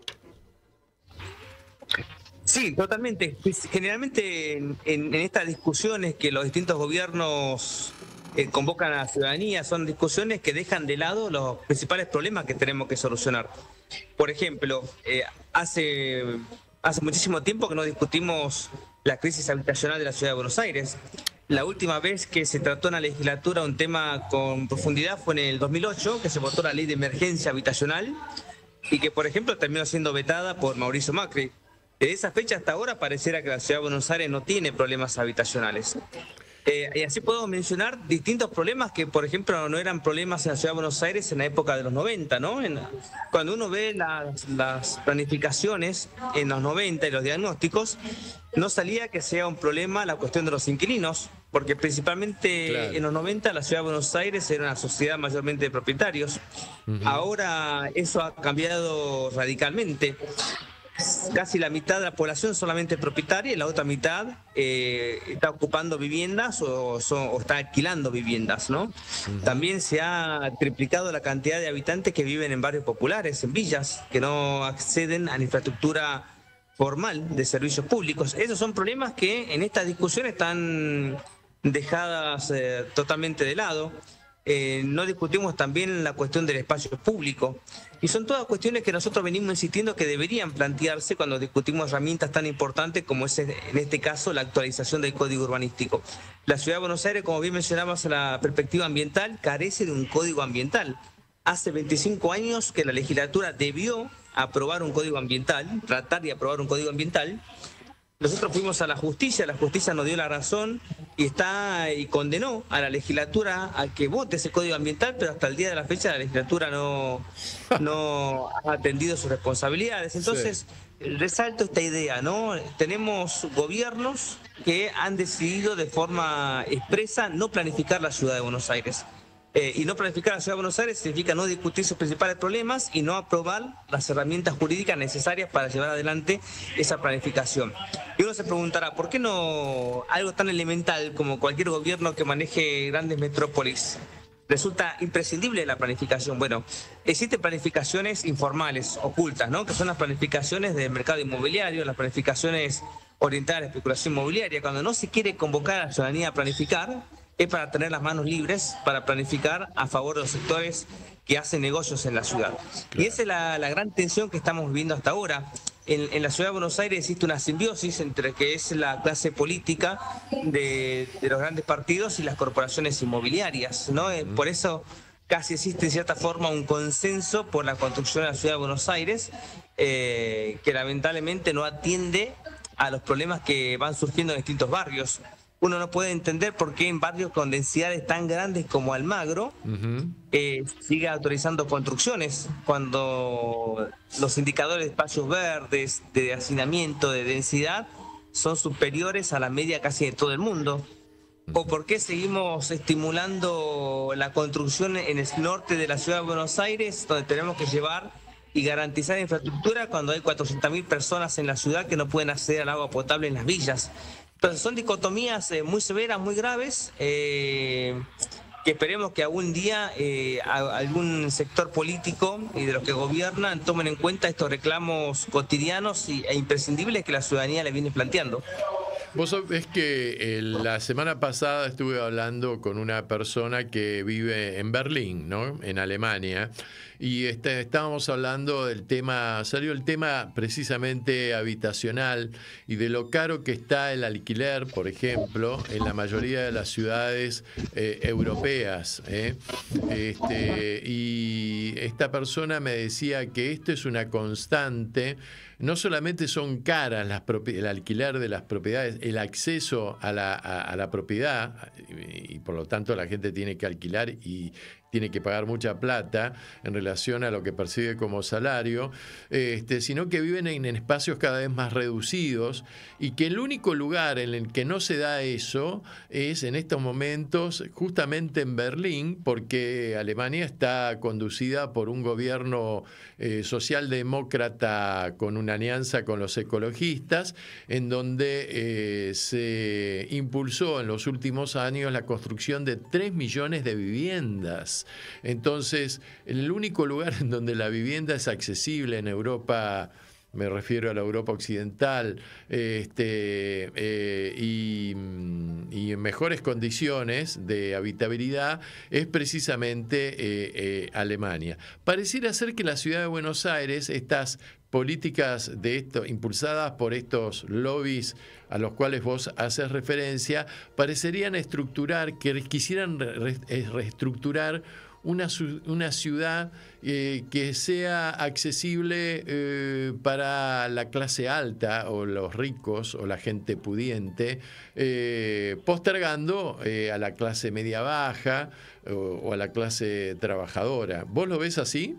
Sí, totalmente. Generalmente en, en, en estas discusiones que los distintos gobiernos eh, convocan a la ciudadanía son discusiones que dejan de lado los principales problemas que tenemos que solucionar. Por ejemplo, eh, hace, hace muchísimo tiempo que no discutimos la crisis habitacional de la Ciudad de Buenos Aires. La última vez que se trató en la legislatura un tema con profundidad fue en el dos mil ocho, que se votó la ley de emergencia habitacional y que, por ejemplo, terminó siendo vetada por Mauricio Macri. Desde esa fecha hasta ahora pareciera que la Ciudad de Buenos Aires no tiene problemas habitacionales. Eh, y así podemos mencionar distintos problemas que, por ejemplo, no eran problemas en la Ciudad de Buenos Aires en la época de los noventa, ¿no? En, cuando uno ve las, las planificaciones en los noventa y los diagnósticos, no salía que sea un problema la cuestión de los inquilinos, porque principalmente claro. en los noventa la Ciudad de Buenos Aires era una sociedad mayormente de propietarios. Uh-huh. Ahora eso ha cambiado radicalmente. Casi la mitad de la población solamente propietaria y la otra mitad eh, está ocupando viviendas o, son, o está alquilando viviendas, ¿no? Uh-huh. También se ha triplicado la cantidad de habitantes que viven en barrios populares, en villas, que no acceden a la infraestructura formal de servicios públicos. Esos son problemas que en esta discusión están dejadas eh, totalmente de lado. Eh, no discutimos también la cuestión del espacio público. Y son todas cuestiones que nosotros venimos insistiendo que deberían plantearse cuando discutimos herramientas tan importantes como es en este caso la actualización del Código Urbanístico. La Ciudad de Buenos Aires, como bien mencionabas, la perspectiva ambiental carece de un código ambiental. Hace veinticinco años que la legislatura debió aprobar un código ambiental, tratar de aprobar un código ambiental. Nosotros fuimos a la justicia, la justicia nos dio la razón y está y condenó a la legislatura a que vote ese código ambiental, pero hasta el día de la fecha la legislatura no, no ha atendido sus responsabilidades. Entonces, sí. resalto esta idea, ¿no? Tenemos gobiernos que han decidido de forma expresa no planificar la Ciudad de Buenos Aires. Eh, y no planificar la Ciudad de Buenos Aires significa no discutir sus principales problemas y no aprobar las herramientas jurídicas necesarias para llevar adelante esa planificación. Y uno se preguntará, ¿por qué no algo tan elemental como cualquier gobierno que maneje grandes metrópolis resulta imprescindible la planificación? Bueno, existen planificaciones informales, ocultas, ¿no? Que son las planificaciones del mercado inmobiliario, las planificaciones orientadas a la especulación inmobiliaria. Cuando no se quiere convocar a la ciudadanía a planificar, es para tener las manos libres para planificar a favor de los sectores que hacen negocios en la ciudad. Claro. Y esa es la, la gran tensión que estamos viviendo hasta ahora. En, en la Ciudad de Buenos Aires existe una simbiosis entre que es la clase política de, de los grandes partidos y las corporaciones inmobiliarias, ¿no? Mm. Por eso casi existe en cierta forma un consenso por la construcción de la Ciudad de Buenos Aires, eh, que lamentablemente no atiende a los problemas que van surgiendo en distintos barrios. Uno no puede entender por qué en barrios con densidades tan grandes como Almagro uh-huh. eh, sigue autorizando construcciones cuando los indicadores de espacios verdes, de hacinamiento, de densidad son superiores a la media casi de todo el mundo. O por qué seguimos estimulando la construcción en el norte de la Ciudad de Buenos Aires, donde tenemos que llevar y garantizar infraestructura cuando hay cuatrocientas mil personas en la ciudad que no pueden acceder al agua potable en las villas. Entonces son dicotomías eh, muy severas, muy graves, eh, que esperemos que algún día eh, a, algún sector político y de los que gobiernan tomen en cuenta estos reclamos cotidianos y, e imprescindibles que la ciudadanía le viene planteando. Vos sabés que eh, la semana pasada estuve hablando con una persona que vive en Berlín, ¿no? En Alemania, y este, estábamos hablando del tema, salió el tema precisamente habitacional y de lo caro que está el alquiler, por ejemplo, en la mayoría de las ciudades eh, europeas. ¿eh? Este, y esta persona me decía que esto es una constante. No solamente son caras las el alquiler de las propiedades, el acceso a la, a, a la propiedad, y, y por lo tanto la gente tiene que alquilar y tiene que pagar mucha plata en relación a lo que percibe como salario, este, sino que viven en, en espacios cada vez más reducidos y que el único lugar en el que no se da eso es en estos momentos justamente en Berlín, porque Alemania está conducida por un gobierno eh, socialdemócrata con una alianza con los ecologistas, en donde eh, se impulsó en los últimos años la construcción de tres millones de viviendas. Entonces, el único lugar en donde la vivienda es accesible en Europa, me refiero a la Europa occidental, este, eh, y, y en mejores condiciones de habitabilidad, es precisamente eh, eh, Alemania. Pareciera ser que la ciudad de Buenos Aires, estas políticas de esto, impulsadas por estos lobbies a los cuales vos haces referencia, parecerían estructurar, que quisieran re, re, reestructurar una, una ciudad eh, que sea accesible eh, para la clase alta o los ricos o la gente pudiente, eh, postergando eh, a la clase media baja o, o a la clase trabajadora. ¿Vos lo ves así?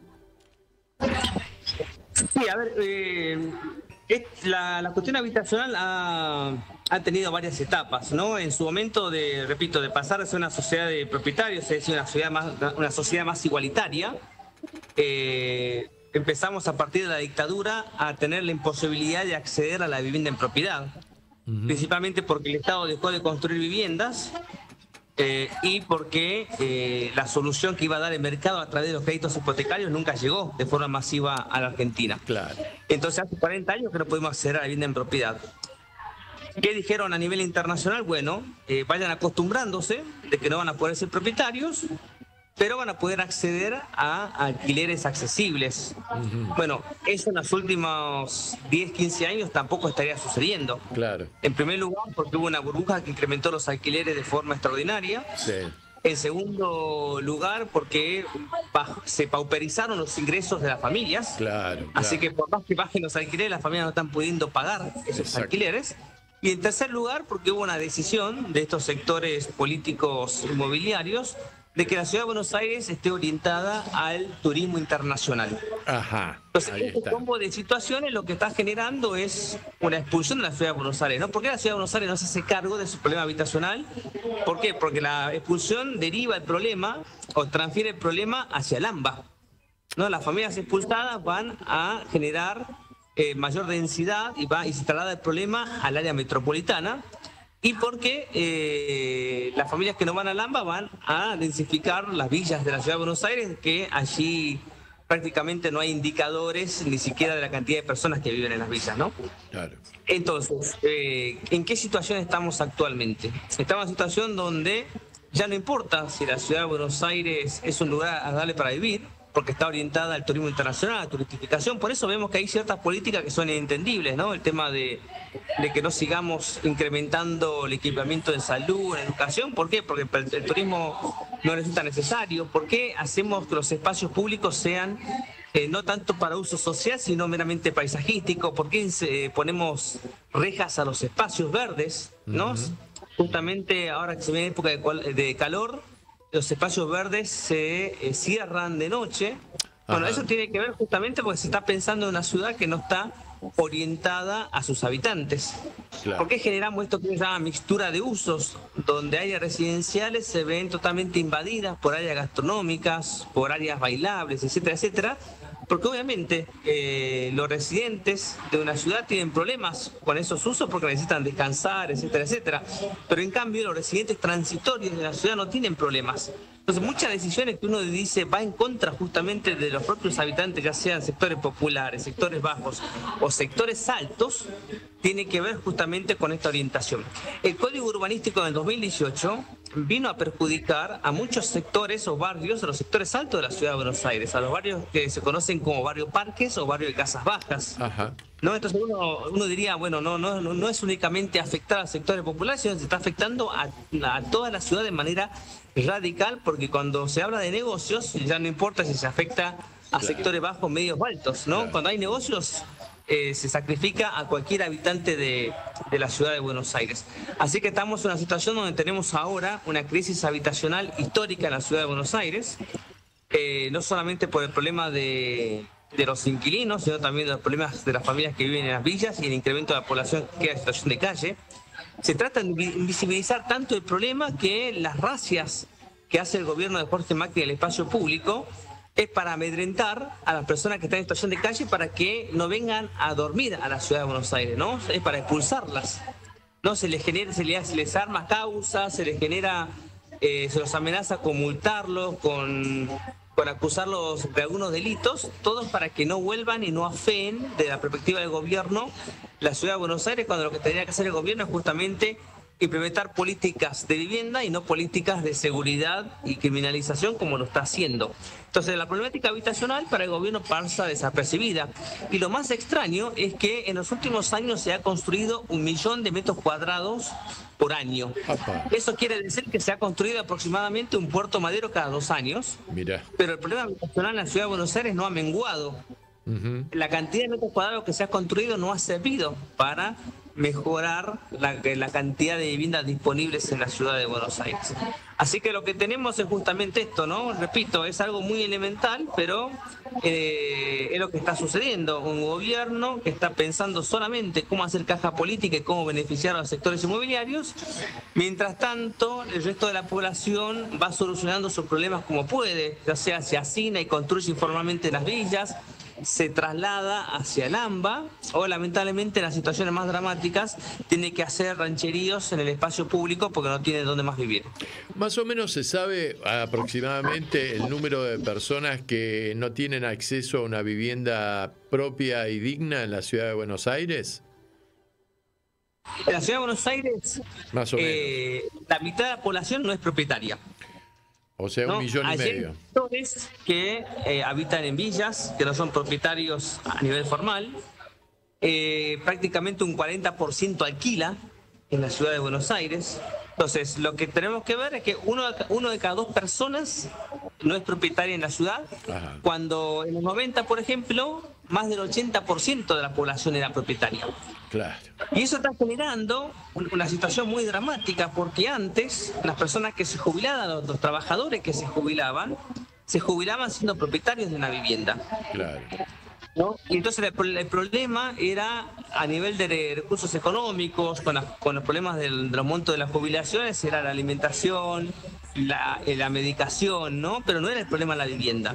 Sí, a ver, eh, es, la, la cuestión habitacional ha, ha tenido varias etapas, ¿no? En su momento de, repito, de pasar de ser una sociedad de propietarios, es decir, una sociedad más, una sociedad más igualitaria, eh, empezamos a partir de la dictadura a tener la imposibilidad de acceder a la vivienda en propiedad, uh-huh. principalmente porque el Estado dejó de construir viviendas. Eh, y porque eh, la solución que iba a dar el mercado a través de los créditos hipotecarios nunca llegó de forma masiva a la Argentina. Claro. Entonces hace cuarenta años que no podemos acceder a la vivienda en propiedad. ¿Qué dijeron a nivel internacional? Bueno, eh, vayan acostumbrándose de que no van a poder ser propietarios, pero van a poder acceder a alquileres accesibles. Uh-huh. Bueno, eso en los últimos diez, quince años tampoco estaría sucediendo. Claro. En primer lugar, porque hubo una burbuja que incrementó los alquileres de forma extraordinaria. Sí. En segundo lugar, porque se pauperizaron los ingresos de las familias. Claro. Así claro. que por más que bajen los alquileres, las familias no están pudiendo pagar esos Exacto. alquileres. Y en tercer lugar, porque hubo una decisión de estos sectores políticos inmobiliarios de que la Ciudad de Buenos Aires esté orientada al turismo internacional. Ajá. Entonces, ahí este está. combo de situaciones lo que está generando es una expulsión de la Ciudad de Buenos Aires, ¿no? ¿Por qué la Ciudad de Buenos Aires no se hace cargo de su problema habitacional? ¿Por qué? Porque la expulsión deriva el problema o transfiere el problema hacia el AMBA, ¿no? Las familias expulsadas van a generar eh, mayor densidad y, va, y se traslada el problema al área metropolitana. Y porque eh, las familias que no van al AMBA van a densificar las villas de la Ciudad de Buenos Aires, que allí prácticamente no hay indicadores ni siquiera de la cantidad de personas que viven en las villas, ¿no? Claro. Entonces, eh, ¿en qué situación estamos actualmente? Estamos en una situación donde ya no importa si la Ciudad de Buenos Aires es un lugar agradable para vivir, porque está orientada al turismo internacional, a la turistificación. Por eso vemos que hay ciertas políticas que son inentendibles, ¿no? El tema de, de que no sigamos incrementando el equipamiento de salud, en educación. ¿Por qué? Porque el, el turismo no resulta necesario. ¿Por qué hacemos que los espacios públicos sean eh, no tanto para uso social, sino meramente paisajístico? ¿Por qué eh, ponemos rejas a los espacios verdes, ¿no? Uh-huh. Justamente ahora que se viene época de, de calor, los espacios verdes se eh, cierran de noche. Bueno, Ajá. eso tiene que ver justamente porque se está pensando en una ciudad que no está orientada a sus habitantes. Claro. ¿Por qué generamos esto que se llama mixtura de usos? Donde áreas residenciales se ven totalmente invadidas por áreas gastronómicas, por áreas bailables, etcétera, etcétera. Porque obviamente eh, los residentes de una ciudad tienen problemas con esos usos porque necesitan descansar, etcétera, etcétera. Pero en cambio los residentes transitorios de la ciudad no tienen problemas. Entonces muchas decisiones que uno dice va en contra justamente de los propios habitantes, ya sean sectores populares, sectores bajos o sectores altos, tiene que ver justamente con esta orientación. El Código Urbanístico del dos mil dieciocho vino a perjudicar a muchos sectores o barrios, a los sectores altos de la Ciudad de Buenos Aires, a los barrios que se conocen como barrio Parques o barrio de Casas Bajas. Ajá. ¿No? Entonces uno, uno diría, bueno, no, no, no es únicamente afectar a sectores populares, sino que se está afectando a, a toda la ciudad de manera radical, porque cuando se habla de negocios, ya no importa si se afecta a claro. sectores bajos, medios o altos, ¿no? Claro. Cuando hay negocios, eh, se sacrifica a cualquier habitante de, de la ciudad de Buenos Aires. Así que estamos en una situación donde tenemos ahora una crisis habitacional histórica en la ciudad de Buenos Aires, eh, no solamente por el problema de... de los inquilinos, sino también de los problemas de las familias que viven en las villas y el incremento de la población que queda en situación de calle. Se trata de invisibilizar tanto el problema que las racias que hace el gobierno de Jorge Macri en el espacio público es para amedrentar a las personas que están en situación de calle para que no vengan a dormir a la ciudad de Buenos Aires, ¿no? Es para expulsarlas. No se les genera, se les, se les arma causas, se les genera, eh, se los amenaza con multarlos, con... con acusarlos de algunos delitos, todos para que no vuelvan y no afeen, de la perspectiva del gobierno, la ciudad de Buenos Aires, cuando lo que tendría que hacer el gobierno es justamente implementar políticas de vivienda y no políticas de seguridad y criminalización como lo está haciendo. Entonces la problemática habitacional para el gobierno pasa desapercibida. Y lo más extraño es que en los últimos años se ha construido un millón de metros cuadrados por año. Apa. Eso quiere decir que se ha construido aproximadamente un puerto madero cada dos años. Mira. Pero el problema habitacional en la ciudad de Buenos Aires no ha menguado. Uh-huh. La cantidad de metros cuadrados que se ha construido no ha servido para mejorar la, la cantidad de viviendas disponibles en la ciudad de Buenos Aires. Así que lo que tenemos es justamente esto, ¿no? Repito, es algo muy elemental, pero eh, es lo que está sucediendo. Un gobierno que está pensando solamente cómo hacer caja política y cómo beneficiar a los sectores inmobiliarios. Mientras tanto, el resto de la población va solucionando sus problemas como puede, ya sea se hacina y construye informalmente en las villas, se traslada hacia el AMBA o lamentablemente en las situaciones más dramáticas tiene que hacer rancheríos en el espacio público porque no tiene dónde más vivir. Más o menos se sabe aproximadamente el número de personas que no tienen acceso a una vivienda propia y digna en la ciudad de Buenos Aires. En la ciudad de Buenos Aires, Más o eh, la mitad de la población no es propietaria. O sea, un ¿no? millón y Hay medio. sectores que eh, habitan en villas, que no son propietarios a nivel formal. Eh, prácticamente un cuarenta por ciento alquila en la ciudad de Buenos Aires. Entonces, lo que tenemos que ver es que uno de, uno de cada dos personas no es propietaria en la ciudad, Ajá. cuando en los noventa, por ejemplo, más del ochenta por ciento de la población era propietaria. Claro. Y eso está generando una situación muy dramática, porque antes las personas que se jubilaban, los, los trabajadores que se jubilaban, se jubilaban siendo propietarios de una vivienda. Claro. ¿No? Y entonces el, el problema era a nivel de recursos económicos, con, la, con los problemas del, del monto de las jubilaciones, era la alimentación, la, la medicación, ¿no? Pero no era el problema la vivienda.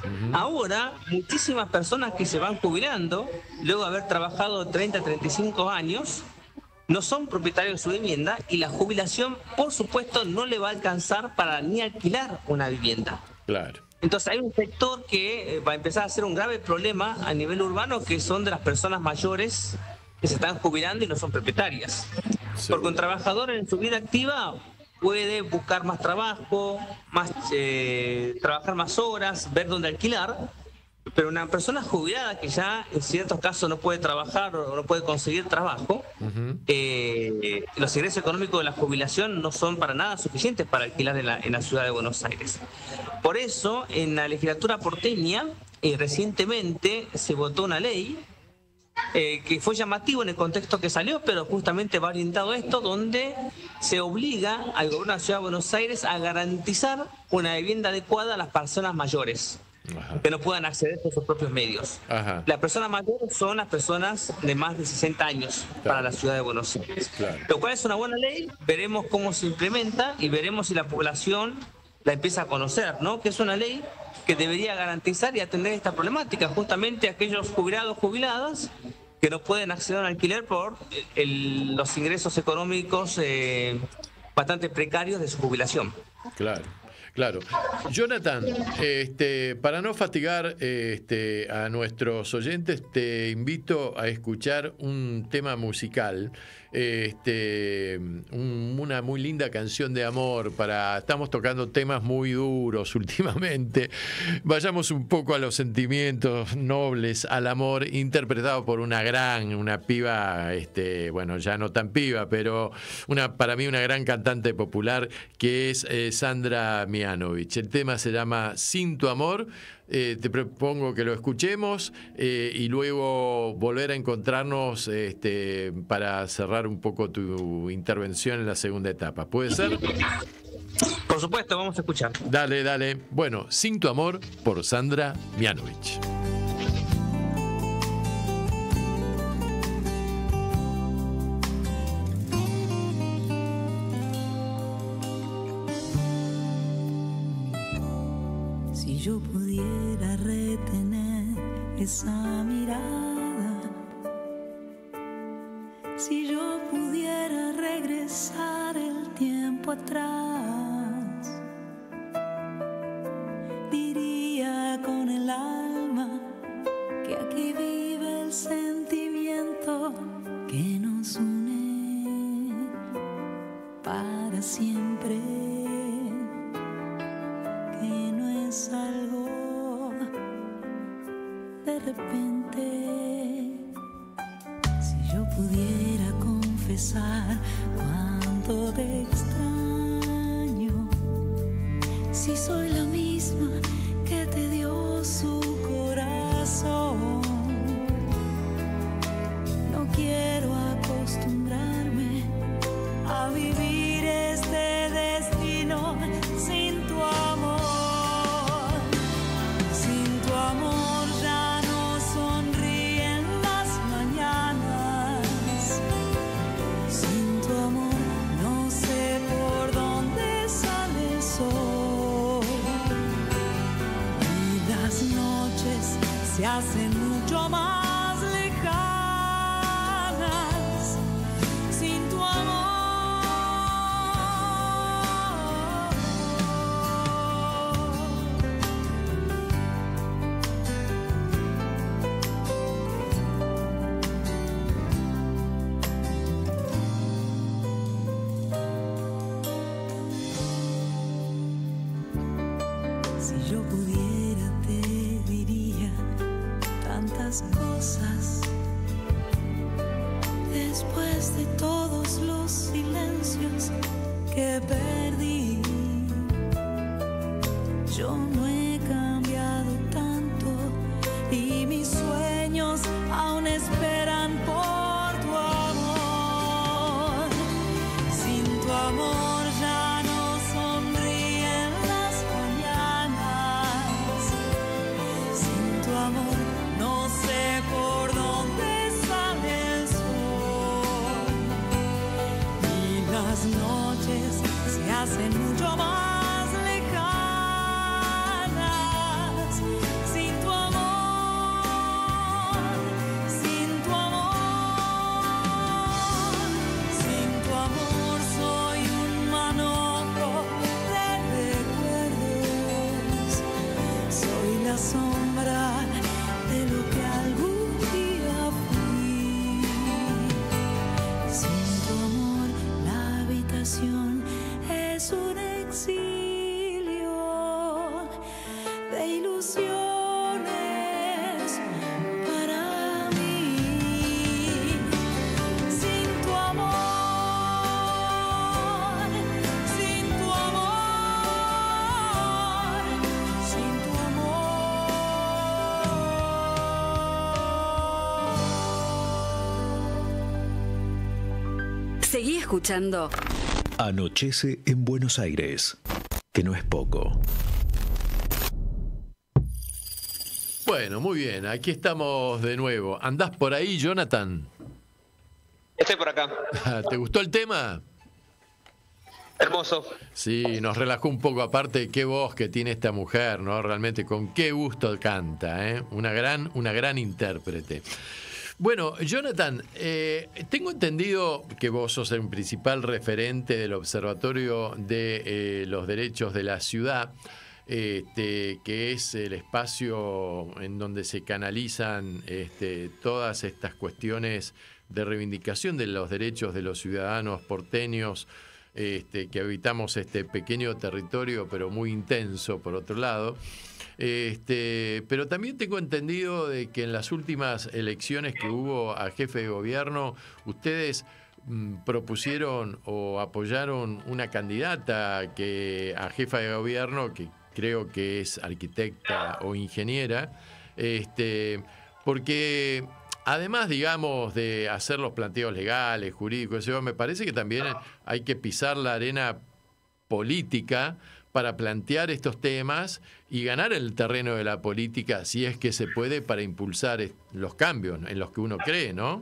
Ahora, muchísimas personas que se van jubilando, luego de haber trabajado treinta, treinta y cinco años, no son propietarios de su vivienda y la jubilación, por supuesto, no le va a alcanzar para ni alquilar una vivienda. Claro. Entonces hay un sector que va a empezar a ser un grave problema a nivel urbano, que son de las personas mayores que se están jubilando y no son propietarias. Porque un trabajador en su vida activa puede buscar más trabajo, más eh, trabajar más horas, ver dónde alquilar, pero una persona jubilada que ya en ciertos casos no puede trabajar o no puede conseguir trabajo, Uh-huh. eh, los ingresos económicos de la jubilación no son para nada suficientes para alquilar en la, en la ciudad de Buenos Aires. Por eso, en la legislatura porteña, eh, recientemente se votó una ley Eh, que fue llamativo en el contexto que salió, pero justamente va orientado a esto, donde se obliga al gobierno de la Ciudad de Buenos Aires a garantizar una vivienda adecuada a las personas mayores, Ajá. que no puedan acceder por sus propios medios. Ajá. Las personas mayores son las personas de más de sesenta años para la Ciudad de Buenos Aires. Claro. Lo cual es una buena ley, veremos cómo se implementa y veremos si la población la empieza a conocer, ¿no? Que es una ley que debería garantizar y atender esta problemática, justamente aquellos jubilados, jubiladas, que no pueden acceder a un alquiler por el, los ingresos económicos eh, bastante precarios de su jubilación. Claro. Claro. Jonathan, este, para no fatigar este, a nuestros oyentes, te invito a escuchar un tema musical, este, un, una muy linda canción de amor. Para, estamos tocando temas muy duros últimamente. Vayamos un poco a los sentimientos nobles, al amor, interpretado por una gran, una piba, este, bueno, ya no tan piba, pero una, para mí una gran cantante popular, que es eh, Sandra Mianovich. El tema se llama Sin tu amor. Eh, te propongo que lo escuchemos eh, y luego volver a encontrarnos este, para cerrar un poco tu intervención en la segunda etapa. ¿Puede ser? Por supuesto, vamos a escuchar. Dale, dale. Bueno, Sin tu amor por Sandra Mianovich. Si yo pudiera retener esa mirada, si yo pudiera regresar el tiempo atrás, diría con el alma que aquí vive el sentimiento que nos une. para siempre, que no es algo de repente. Si yo pudiera confesar cuánto te extraño, si soy la misma que te dio su corazón, no quiero acostumbrarme a vivir este destino sin tu amor. Sin tu amor ya no sonríen las mañanas. Sin tu amor no sé por dónde sale el sol. Y las noches se hacen mucho más lejanas sin tu amor. Si yo pudiera te diría tantas cosas. Después de todos los silencios que perdí, yo no he cambiado tanto y mis sueños aún esperan por tu amor. Sin tu amor ya no sonríen las mañanas. Sin tu amor no sé por dónde sale el sol. Y las noches se hacen mucho más lejanas sin tu amor. Sin tu amor. Sin tu amor soy un manojo de recuerdos. Soy la sombra de lo que algún día fui. Sin tu amor la habitación es un exilio de ilusiones para mí. Sin tu amor, sin tu amor, sin tu amor. Seguí escuchando Anochece en Buenos Aires, que no es poco. Bueno, muy bien, aquí estamos de nuevo. ¿Andás por ahí, Jonathan? Estoy por acá. ¿Te gustó el tema? Hermoso. Sí, nos relajó un poco, aparte qué voz que tiene esta mujer, ¿no? Realmente con qué gusto canta, ¿eh? Una gran, una gran intérprete. Bueno, Jonathan, eh, tengo entendido que vos sos el principal referente del Observatorio de eh, los Derechos de la Ciudad, este, que es el espacio en donde se canalizan este, todas estas cuestiones de reivindicación de los derechos de los ciudadanos porteños, este, que habitamos este pequeño territorio, pero muy intenso por otro lado. Este, pero también tengo entendido de que en las últimas elecciones que hubo a jefe de gobierno, ustedes mm, propusieron o apoyaron una candidata que a jefa de gobierno, que creo que es arquitecta o ingeniera, este, porque además, digamos, de hacer los planteos legales, jurídicos, eso, me parece que también hay que pisar la arena política para plantear estos temas y ganar el terreno de la política, si es que se puede, para impulsar los cambios en los que uno cree, ¿no?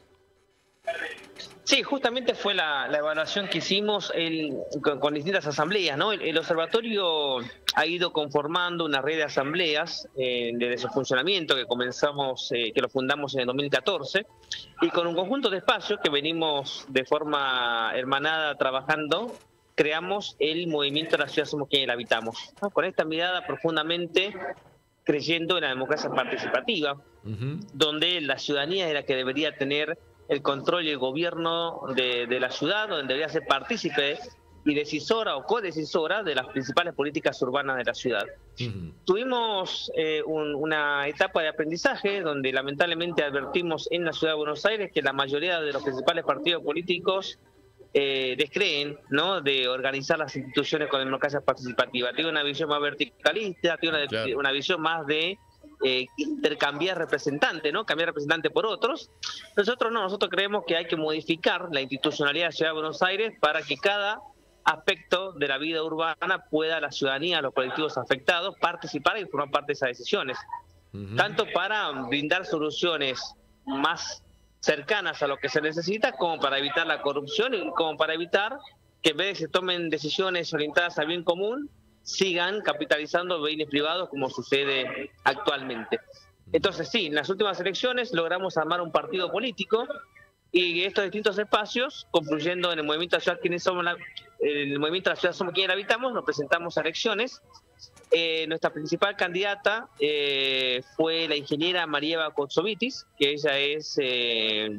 Sí, justamente fue la, la evaluación que hicimos el, con, con distintas asambleas, ¿no? El, el observatorio ha ido conformando una red de asambleas eh, desde su funcionamiento, que comenzamos, eh, que lo fundamos en el dos mil catorce, y con un conjunto de espacios que venimos de forma hermanada trabajando, creamos el movimiento de la ciudad Somos Quienes la Habitamos, ¿no? Con esta mirada profundamente creyendo en la democracia participativa, uh-huh. donde la ciudadanía es la que debería tener el control y el gobierno de, de la ciudad, donde debería ser partícipe y decisora o codecisora de las principales políticas urbanas de la ciudad. Uh-huh. Tuvimos eh, un, una etapa de aprendizaje donde lamentablemente advertimos en la ciudad de Buenos Aires que la mayoría de los principales partidos políticos eh, descreen, ¿no?, de organizar las instituciones con democracia participativa. Tiene una visión más verticalista, tiene una, claro. una visión más de eh, intercambiar representantes, ¿no?, cambiar representantes por otros. Nosotros no, nosotros creemos que hay que modificar la institucionalidad de la ciudad de Buenos Aires para que cada aspecto de la vida urbana pueda la ciudadanía, los colectivos afectados, participar y formar parte de esas decisiones. Uh-huh. Tanto para brindar soluciones más cercanas a lo que se necesita, como para evitar la corrupción y como para evitar que en vez de que se tomen decisiones orientadas al bien común, sigan capitalizando bienes privados como sucede actualmente. Entonces sí, en las últimas elecciones logramos armar un partido político y estos distintos espacios, confluyendo en el movimiento de la ciudad, quienes somos la, el movimiento de la ciudad somos quienes habitamos, nos presentamos a elecciones. Eh, nuestra principal candidata eh, fue la ingeniera María Eva Kotsovitis, que ella es eh,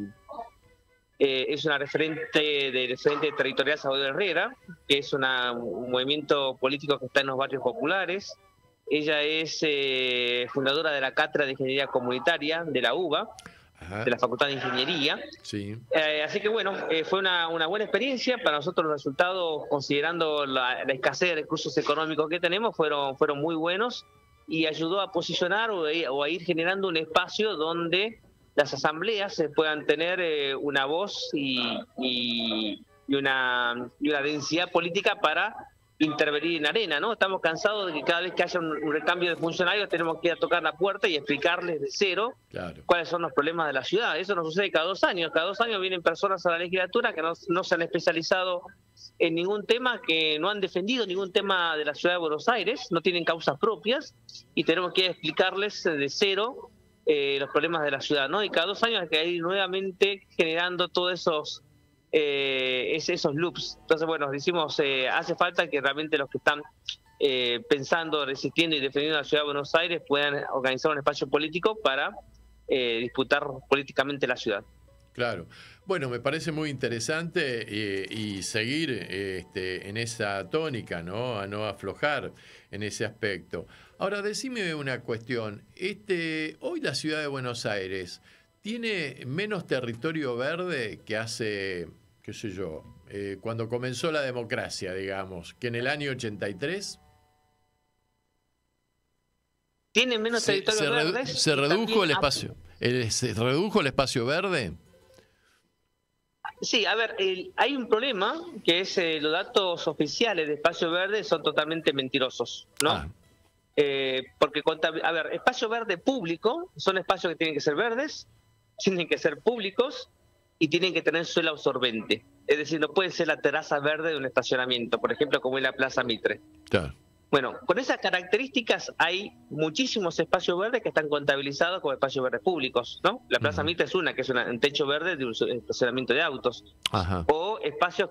eh, es una referente del Frente Territorial Salvador Herrera, que es una, un movimiento político que está en los barrios populares. Ella es eh, fundadora de la Cátedra de Ingeniería Comunitaria de la U B A. Ajá. De la Facultad de Ingeniería. Sí. Eh, así que bueno, eh, fue una, una buena experiencia. Para nosotros los resultados, considerando la, la escasez de recursos económicos que tenemos, fueron, fueron muy buenos y ayudó a posicionar o, o a ir generando un espacio donde las asambleas se puedan tener eh, una voz y, y, y, una, y una densidad política para intervenir en arena, ¿no? Estamos cansados de que cada vez que haya un, un recambio de funcionarios tenemos que ir a tocar la puerta y explicarles de cero claro. cuáles son los problemas de la ciudad. Eso nos sucede cada dos años. Cada dos años vienen personas a la legislatura que no, no se han especializado en ningún tema, que no han defendido ningún tema de la ciudad de Buenos Aires, no tienen causas propias y tenemos que explicarles de cero eh, los problemas de la ciudad, ¿no? Y cada dos años hay que ir nuevamente generando todos esos Eh, es esos loops. Entonces, bueno, decimos, eh, hace falta que realmente los que están eh, pensando, resistiendo y defendiendo la ciudad de Buenos Aires puedan organizar un espacio político para eh, disputar políticamente la ciudad. Claro. Bueno, me parece muy interesante eh, y seguir eh, este, en esa tónica, ¿no? A no aflojar en ese aspecto. Ahora, decime una cuestión. Este, hoy la ciudad de Buenos Aires ¿tiene menos territorio verde que hace, qué sé yo, eh, cuando comenzó la democracia, digamos, que en el año ochenta y tres? ¿Tiene menos se, territorio se verde? Redu ¿Se redujo el espacio? El, ¿Se redujo el espacio verde? Sí, a ver, el, hay un problema que es eh, los datos oficiales de espacio verde son totalmente mentirosos, ¿no? Ah. Eh, porque, a ver, espacio verde público son espacios que tienen que ser verdes, tienen que ser públicos y tienen que tener suelo absorbente. Es decir, no puede ser la terraza verde de un estacionamiento, por ejemplo, como en la Plaza Mitre. Claro. Bueno, con esas características hay muchísimos espacios verdes que están contabilizados como espacios verdes públicos, ¿no? La Plaza uh-huh. Mitre es una, que es una, un techo verde de un estacionamiento de autos. Ajá. O espacios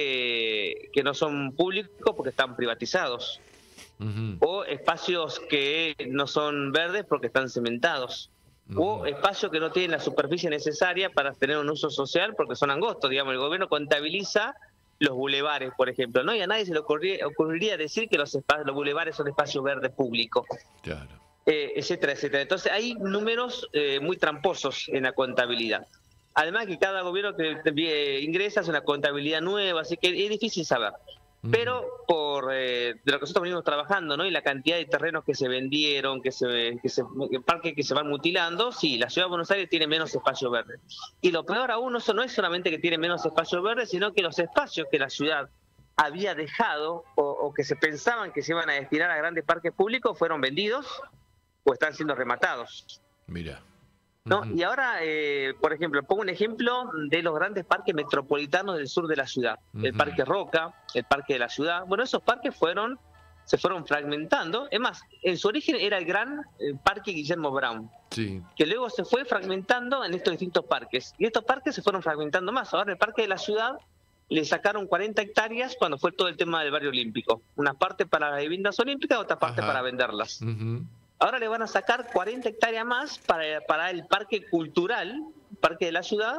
que, que no son públicos porque están privatizados. Uh-huh. O espacios que no son verdes porque están cementados. Uh-huh. O espacios que no tienen la superficie necesaria para tener un uso social porque son angostos. Digamos, el gobierno contabiliza los bulevares, por ejemplo, ¿no? Y a nadie se le ocurriría, ocurriría decir que los, los bulevares son espacios verdes públicos. Claro. Eh, etcétera, etcétera. Entonces hay números eh, muy tramposos en la contabilidad. Además que cada gobierno que eh, ingresa hace una contabilidad nueva, así que es difícil saber. Pero por eh, de lo que nosotros venimos trabajando, ¿no? Y la cantidad de terrenos que se vendieron, que se, que se parques que se van mutilando, sí, la ciudad de Buenos Aires tiene menos espacio verde. Y lo peor aún, eso no es solamente que tiene menos espacio verde, sino que los espacios que la ciudad había dejado o, o que se pensaban que se iban a destinar a grandes parques públicos fueron vendidos o están siendo rematados. Mira. ¿No? Y ahora, eh, por ejemplo, pongo un ejemplo de los grandes parques metropolitanos del sur de la ciudad. Uh-huh. El Parque Roca, el Parque de la Ciudad. Bueno, esos parques fueron se fueron fragmentando. Es más, en su origen era el gran eh, Parque Guillermo Brown, sí. que luego se fue fragmentando en estos distintos parques. Y estos parques se fueron fragmentando más. Ahora el Parque de la Ciudad le sacaron cuarenta hectáreas cuando fue todo el tema del barrio olímpico. Una parte para las viviendas olímpicas, otra parte Ajá. para venderlas. Uh-huh. Ahora le van a sacar cuarenta hectáreas más para, para el parque cultural, Parque de la Ciudad,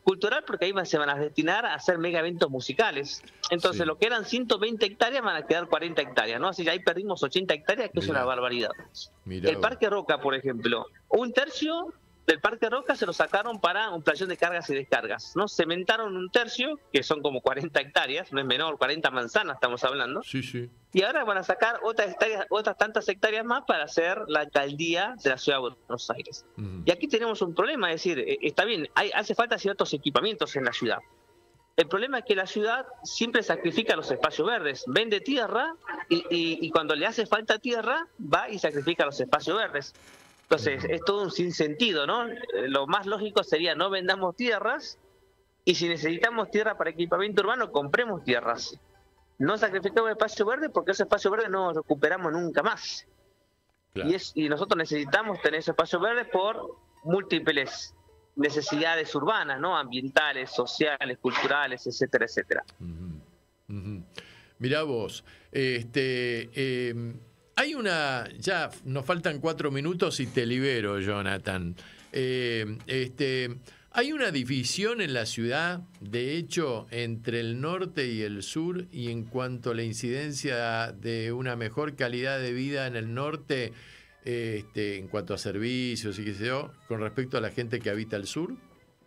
cultural porque ahí se van a destinar a hacer mega eventos musicales. Entonces, Sí. lo que eran ciento veinte hectáreas van a quedar cuarenta hectáreas, ¿no? Así que ahí perdimos ochenta hectáreas, que es Mirá. una barbaridad. Mirá El vos. Parque Roca, por ejemplo, un tercio del Parque Roca se lo sacaron para un playón de cargas y descargas, ¿no? Cementaron un tercio, que son como cuarenta hectáreas, no es menor, cuarenta manzanas estamos hablando. Sí, sí. Y ahora van a sacar otras hectáreas, otras tantas hectáreas más para hacer la alcaldía de la ciudad de Buenos Aires. Y aquí tenemos un problema, es decir, eh, está bien, hay, hace falta ciertos equipamientos en la ciudad. El problema es que la ciudad siempre sacrifica los espacios verdes, vende tierra y, y, y cuando le hace falta tierra va y sacrifica los espacios verdes. Entonces es todo un sinsentido, ¿no? Eh, Lo más lógico sería no vendamos tierras y si necesitamos tierra para equipamiento urbano, compremos tierras. No sacrificamos espacio verde porque ese espacio verde no lo recuperamos nunca más. Claro. Y, es, y nosotros necesitamos tener ese espacio verde por múltiples necesidades urbanas, ¿no? Ambientales, sociales, culturales, etcétera, etcétera. Ujú. Mirá vos, este, eh, hay una, ya nos faltan cuatro minutos y te libero, Jonathan. Eh, este, hay una división en la ciudad, de hecho, entre el norte y el sur, y en cuanto a la incidencia de una mejor calidad de vida en el norte, eh, este, en cuanto a servicios y qué sé yo, con respecto a la gente que habita el sur.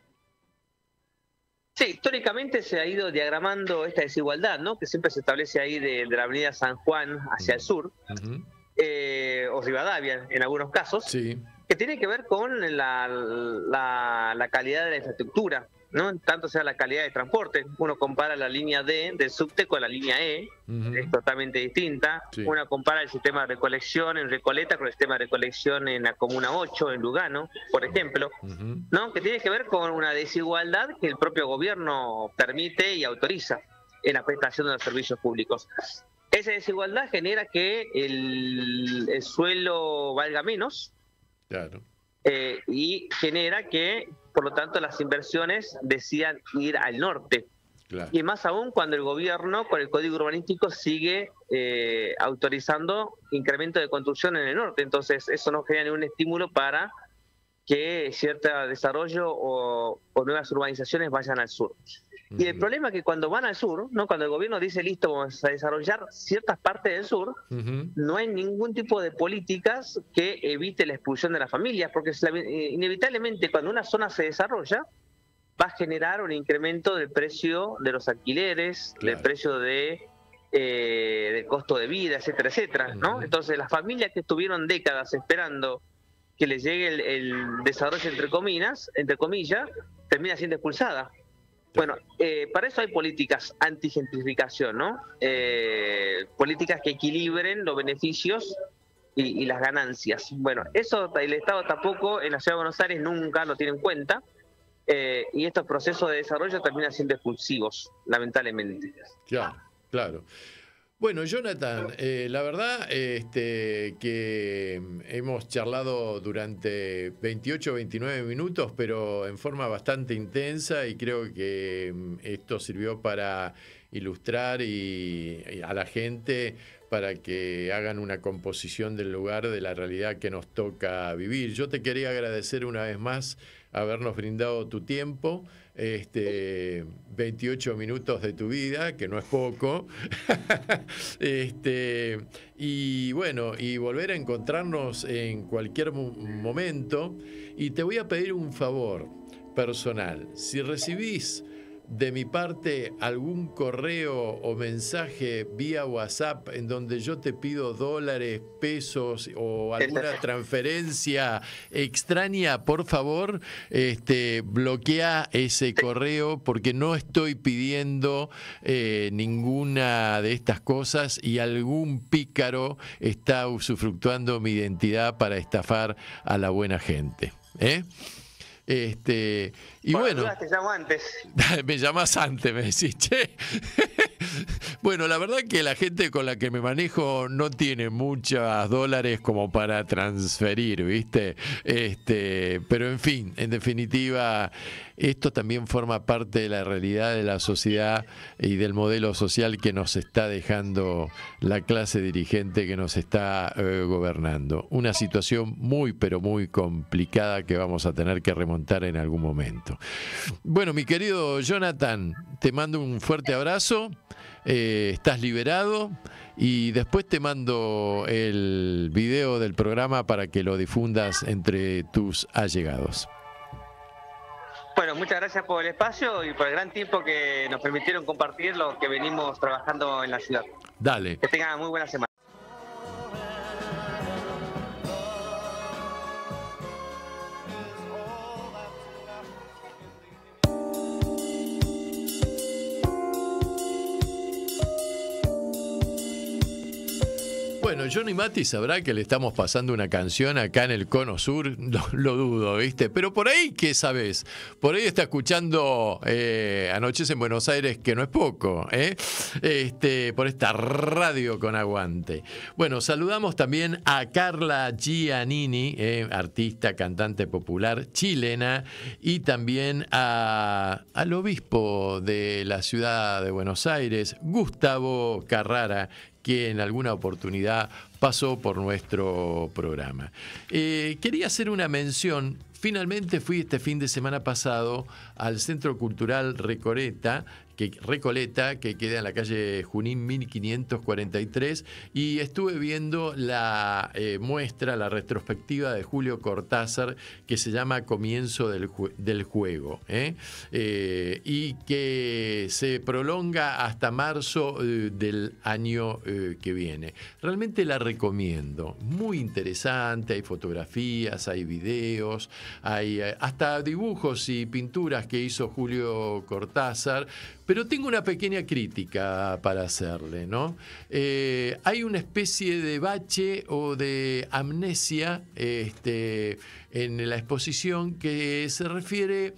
Sí, históricamente se ha ido diagramando esta desigualdad, ¿no? Que siempre se establece ahí de, de la avenida San Juan hacia el sur, Ujú. eh, o Rivadavia en algunos casos, Sí. que tiene que ver con la, la, la calidad de la infraestructura, ¿no? Tanto sea la calidad de transporte. Uno compara la línea D del subte con la línea E, Ujú. es totalmente distinta. Sí. Uno compara el sistema de recolección en Recoleta con el sistema de recolección en la Comuna ocho, en Lugano, por ejemplo, Ujú. ¿no? Que tiene que ver con una desigualdad que el propio gobierno permite y autoriza en la prestación de los servicios públicos. Esa desigualdad genera que el, el suelo valga menos, Claro. eh, y genera que, por lo tanto, las inversiones decidan ir al norte. Claro. Y más aún cuando el gobierno, con el código urbanístico, sigue eh, autorizando incremento de construcción en el norte. Entonces, eso no genera ningún estímulo para que cierto desarrollo o, o nuevas urbanizaciones vayan al sur. Y el problema es que cuando van al sur, no, cuando el gobierno dice listo, vamos a desarrollar ciertas partes del sur, Ujú. no hay ningún tipo de políticas que evite la expulsión de las familias, porque es la- eh, inevitablemente cuando una zona se desarrolla, va a generar un incremento del precio de los alquileres, Claro. del precio de eh, del costo de vida, etcétera, etcétera, ¿no? Entonces las familias que estuvieron décadas esperando que les llegue el, el desarrollo entre comillas, entre comillas, termina siendo expulsada. Bueno, eh, para eso hay políticas antigentrificación, ¿no? Eh, políticas que equilibren los beneficios y, y las ganancias. Bueno, eso el Estado tampoco en la Ciudad de Buenos Aires nunca lo tiene en cuenta, eh, y estos procesos de desarrollo terminan siendo expulsivos, lamentablemente. Claro, claro. Bueno, Jonathan, eh, la verdad este, que hemos charlado durante veintiocho, veintinueve minutos, pero en forma bastante intensa, y creo que mm, esto sirvió para ilustrar y, y a la gente para que hagan una composición del lugar, de la realidad que nos toca vivir. Yo te quería agradecer una vez más habernos brindado tu tiempo, este, veintiocho minutos de tu vida, que no es poco, este, y bueno, y volver a encontrarnos en cualquier mo- momento. Y te voy a pedir un favor personal. Si recibís de mi parte algún correo o mensaje vía WhatsApp en donde yo te pido dólares, pesos o alguna transferencia extraña, por favor, este, bloquea ese correo, porque no estoy pidiendo eh, ninguna de estas cosas, y algún pícaro está usufructuando mi identidad para estafar a la buena gente, ¿eh? Este, y Por las bueno, dudas te llamo antes. me llamás antes, me decís, che. Bueno, la verdad que la gente con la que me manejo no tiene muchos dólares como para transferir, ¿viste? Este, pero en fin, en definitiva, esto también forma parte de la realidad de la sociedad y del modelo social que nos está dejando la clase dirigente que nos está eh, gobernando. Una situación muy, pero muy complicada que vamos a tener que remontar en algún momento. Bueno, mi querido Jonathan, te mando un fuerte abrazo. Eh, estás liberado y después te mando el video del programa para que lo difundas entre tus allegados. Bueno, muchas gracias por el espacio y por el gran tiempo que nos permitieron compartir lo que venimos trabajando en la ciudad. Dale. Que tengan muy buena semana. Bueno, Johnny Mati sabrá que le estamos pasando una canción acá en el Cono Sur, lo, lo dudo, ¿viste? Pero por ahí, ¿qué sabes? Por ahí está escuchando eh, Anochece en Buenos Aires, que no es poco, ¿eh? Este, por esta radio con aguante. Bueno, saludamos también a Carla Giannini, eh, artista, cantante popular chilena, y también a, al obispo de la ciudad de Buenos Aires, Gustavo Carrara, que en alguna oportunidad pasó por nuestro programa. Eh, quería hacer una mención. Finalmente fui este fin de semana pasado al Centro Cultural Recoleta, que, Recoleta, que queda en la calle Junín mil quinientos cuarenta y tres, y estuve viendo la eh, muestra, la retrospectiva de Julio Cortázar, que se llama Comienzo del, ju- del Juego, ¿eh? Eh, y que se prolonga hasta marzo eh, del año eh, que viene. Realmente la recomiendo, muy interesante, hay fotografías, hay videos, hay eh, hasta dibujos y pinturas que hizo Julio Cortázar. Pero tengo una pequeña crítica para hacerle, ¿no? Eh, hay una especie de bache o de amnesia este, en la exposición que se refiere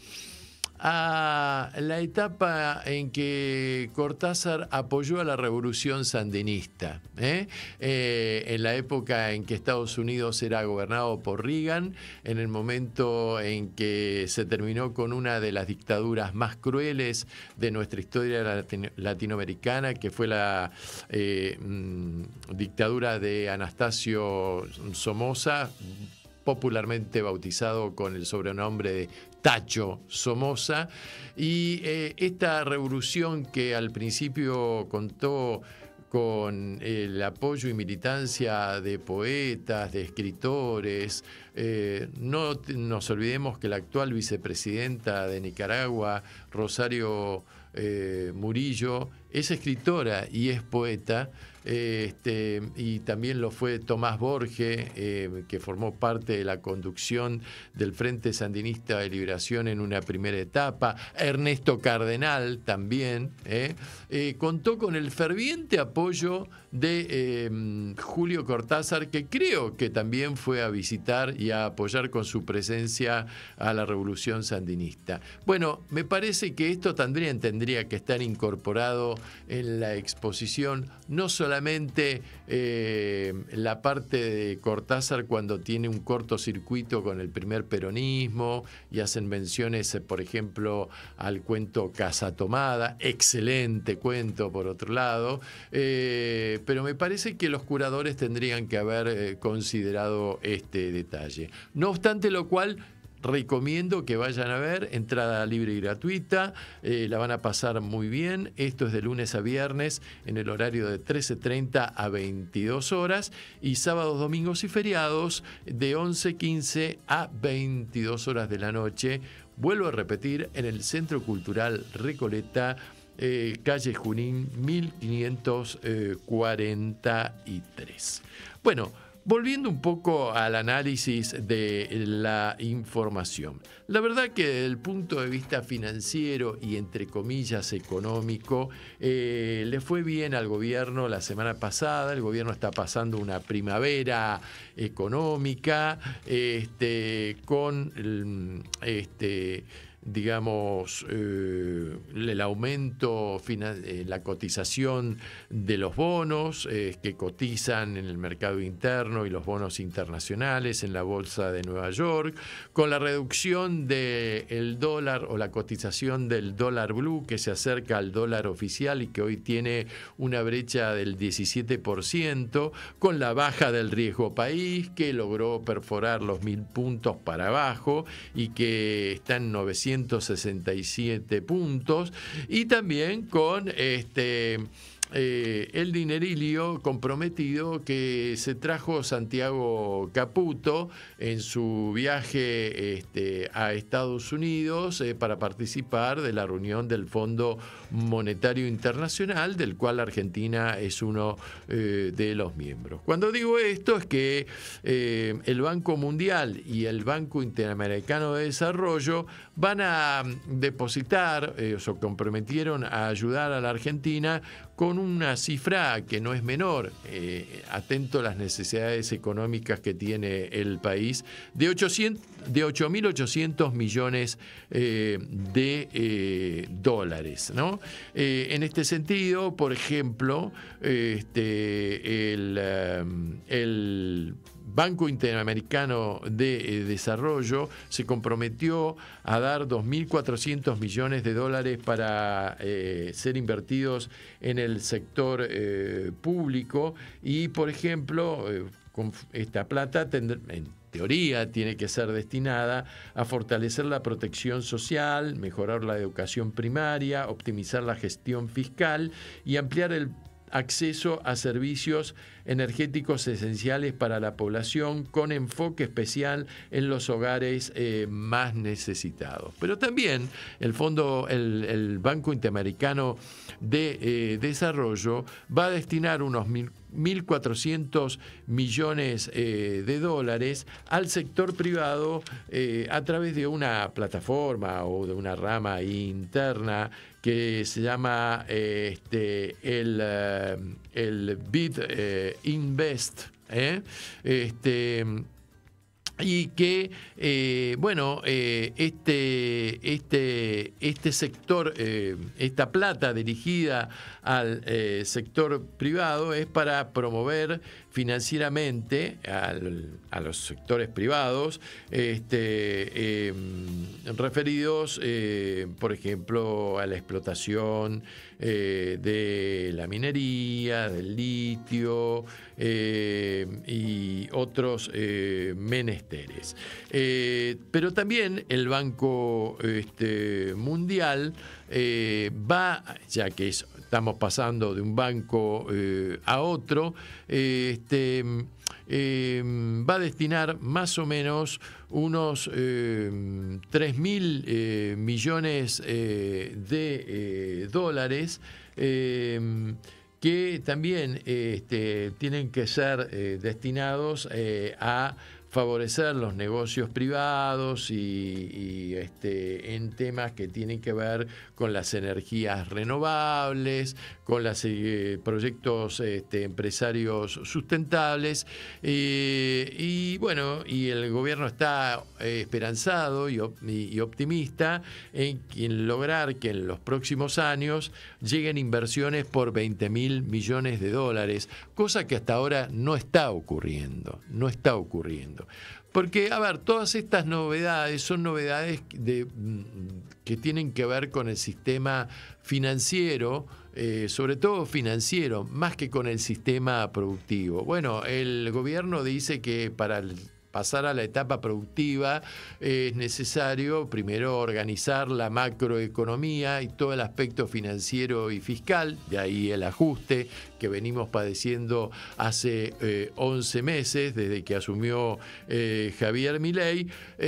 a la etapa en que Cortázar apoyó a la revolución sandinista, ¿eh? Eh, en la época en que Estados Unidos era gobernado por Reagan, en el momento en que se terminó con una de las dictaduras más crueles de nuestra historia latino- latinoamericana, que fue la eh, mm, dictadura de Anastasio Somoza, popularmente bautizado con el sobrenombre de Tacho Somoza, y eh, esta revolución que al principio contó con el apoyo y militancia de poetas, de escritores. Eh, no t- nos olvidemos que la actual vicepresidenta de Nicaragua, Rosario eh, Murillo, es escritora y es poeta. Eh, este, y también lo fue Tomás Borges, eh, que formó parte de la conducción del Frente Sandinista de Liberación en una primera etapa. Ernesto Cardenal también eh, eh, contó con el ferviente apoyo de eh, Julio Cortázar, que creo que también fue a visitar y a apoyar con su presencia a la revolución sandinista. Bueno, me parece que esto también tendría que estar incorporado en la exposición, no solamente eh, la parte de Cortázar cuando tiene un cortocircuito con el primer peronismo y hacen menciones, eh, por ejemplo, al cuento Casa Tomada, excelente cuento por otro lado, eh, pero me parece que los curadores tendrían que haber eh, considerado este detalle. No obstante lo cual, recomiendo que vayan a ver, entrada libre y gratuita, eh, la van a pasar muy bien. Esto es de lunes a viernes en el horario de trece treinta a veintidós horas y sábados, domingos y feriados de once quince a veintidós horas de la noche. Vuelvo a repetir, en el Centro Cultural Recoleta, eh, calle Junín mil quinientos cuarenta y tres. Bueno, volviendo un poco al análisis de la información. La verdad que desde el punto de vista financiero y entre comillas económico, eh, le fue bien al gobierno la semana pasada. El gobierno está pasando una primavera económica este, con este, digamos, eh, el aumento, finan- eh, la cotización de los bonos eh, que cotizan en el mercado interno y los bonos internacionales en la Bolsa de Nueva York, con la reducción del dólar o la cotización del dólar blue que se acerca al dólar oficial y que hoy tiene una brecha del diecisiete por ciento, con la baja del riesgo país que logró perforar los mil puntos para abajo y que está en novecientos sesenta y siete puntos, y también con este eh, el dinerilio comprometido que se trajo Santiago Caputo en su viaje este, a Estados Unidos eh, para participar de la reunión del Fondo Monetario Internacional, del cual Argentina es uno eh, de los miembros. Cuando digo esto es que eh, el Banco Mundial y el Banco Interamericano de Desarrollo van a depositar, eh, o se comprometieron a ayudar a la Argentina con una cifra que no es menor, eh, atento a las necesidades económicas que tiene el país, de ochocientos, de ocho mil ochocientos millones eh, de eh, dólares, ¿no? Eh, en este sentido, por ejemplo, este, el, el Banco Interamericano de Desarrollo se comprometió a dar dos mil cuatrocientos millones de dólares para eh, ser invertidos en el sector eh, público y, por ejemplo, eh, con esta plata tendrá, en teoría tiene que ser destinada a fortalecer la protección social, mejorar la educación primaria, optimizar la gestión fiscal y ampliar el acceso a servicios energéticos esenciales para la población, con enfoque especial en los hogares eh, más necesitados. Pero también el fondo, el, el Banco Interamericano de eh, Desarrollo va a destinar unos mil cuatrocientos millones eh, de dólares al sector privado eh, a través de una plataforma o de una rama interna que se llama eh, este, el, uh, el Bid eh, Invest, ¿eh? este, y que, eh, bueno, eh, este, este, este sector, eh, esta plata dirigida al eh, sector privado es para promover financieramente al, a los sectores privados este, eh, referidos, eh, por ejemplo, a la explotación eh, de la minería, del litio eh, y otros eh, menesteres. Eh, pero también el Banco este, Mundial eh, va, ya que es, estamos pasando de un banco eh, a otro, eh, este, eh, va a destinar más o menos unos eh, tres mil eh, millones eh, de eh, dólares eh, que también eh, este, tienen que ser eh, destinados eh, a favorecer los negocios privados y, y este, en temas que tienen que ver con las energías renovables, con los eh, proyectos este, empresarios sustentables eh, y bueno, y el gobierno está eh, esperanzado y, y, y optimista en, en lograr que en los próximos años lleguen inversiones por veinte mil millones de dólares, cosa que hasta ahora no está ocurriendo, no está ocurriendo. Porque, a ver, todas estas novedades son novedades de, que tienen que ver con el sistema financiero, eh, sobre todo financiero, más que con el sistema productivo. Bueno, el gobierno dice que para el pasar a la etapa productiva eh, es necesario primero organizar la macroeconomía y todo el aspecto financiero y fiscal, de ahí el ajuste que venimos padeciendo hace eh, once meses desde que asumió eh, Javier Milei,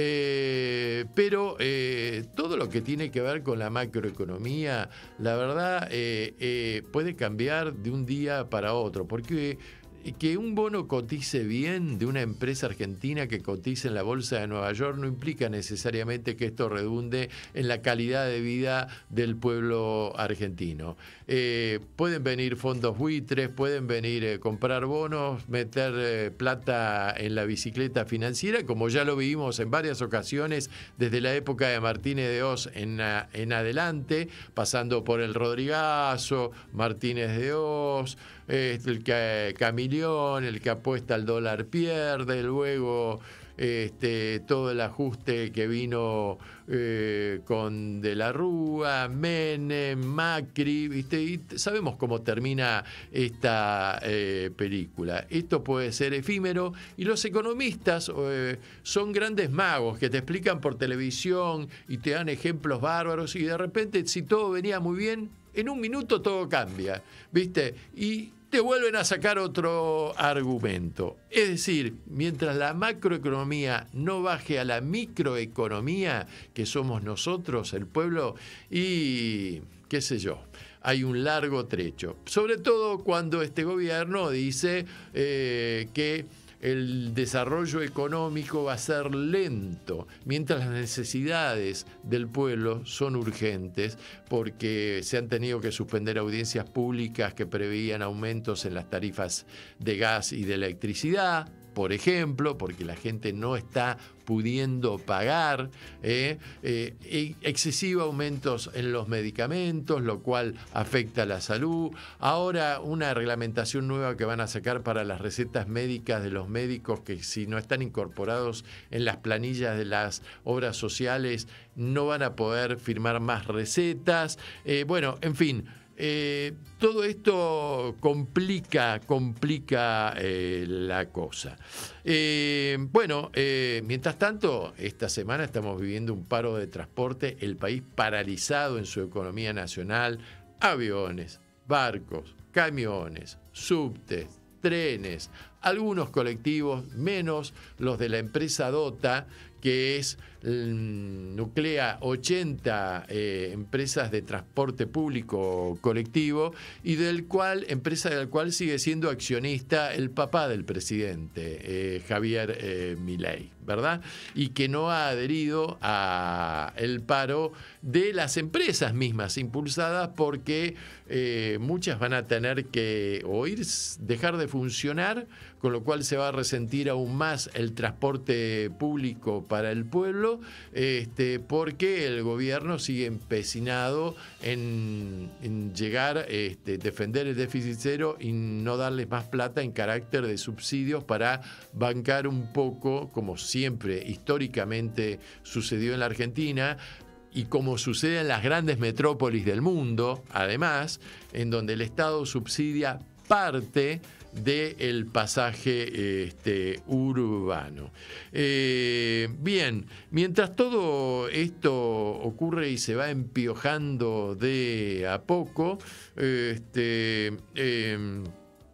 eh, pero eh, todo lo que tiene que ver con la macroeconomía, la verdad eh, eh, puede cambiar de un día para otro, porque que un bono cotice bien de una empresa argentina que cotice en la bolsa de Nueva York no implica necesariamente que esto redunde en la calidad de vida del pueblo argentino. Eh, pueden venir fondos buitres, pueden venir a eh, comprar bonos, meter eh, plata en la bicicleta financiera, como ya lo vimos en varias ocasiones desde la época de Martínez de Oz en, a, en adelante, pasando por el Rodrigazo, Martínez de Oz, eh, el que Camilión, el que apuesta al dólar pierde, luego este, todo el ajuste que vino eh, con De la Rúa, Menem, Macri, ¿viste? Y sabemos cómo termina esta eh, película. Esto puede ser efímero y los economistas eh, son grandes magos que te explican por televisión y te dan ejemplos bárbaros y de repente si todo venía muy bien, en un minuto todo cambia, ¿viste? Y te vuelven a sacar otro argumento. Es decir, mientras la macroeconomía no baje a la microeconomía, que somos nosotros, el pueblo, y qué sé yo, hay un largo trecho. Sobre todo cuando este gobierno dice eh, que el desarrollo económico va a ser lento, mientras las necesidades del pueblo son urgentes, porque se han tenido que suspender audiencias públicas que preveían aumentos en las tarifas de gas y de electricidad, por ejemplo, porque la gente no está pudiendo pagar, eh, eh, excesivos aumentos en los medicamentos, lo cual afecta a la salud. Ahora una reglamentación nueva que van a sacar para las recetas médicas de los médicos que si no están incorporados en las planillas de las obras sociales no van a poder firmar más recetas. Eh, bueno, en fin. Eh, todo esto complica, complica eh, la cosa. Eh, bueno, eh, mientras tanto, esta semana estamos viviendo un paro de transporte, el país paralizado en su economía nacional, aviones, barcos, camiones, subtes, trenes, algunos colectivos, menos los de la empresa Dota, que es nuclea ochenta eh, empresas de transporte público colectivo y del cual, empresa del cual sigue siendo accionista el papá del presidente, eh, Javier eh, Milei, ¿verdad? Y que no ha adherido a el paro de las empresas mismas impulsadas porque eh, muchas van a tener que o ir, dejar de funcionar, con lo cual se va a resentir aún más el transporte público para el pueblo, este, porque el gobierno sigue empecinado en, en llegar, este, defender el déficit cero y no darles más plata en carácter de subsidios para bancar un poco, como siempre históricamente sucedió en la Argentina, y como sucede en las grandes metrópolis del mundo, además, en donde el Estado subsidia parte del pasaje este, urbano. Eh, bien, mientras todo esto ocurre y se va empiojando de a poco, este, eh,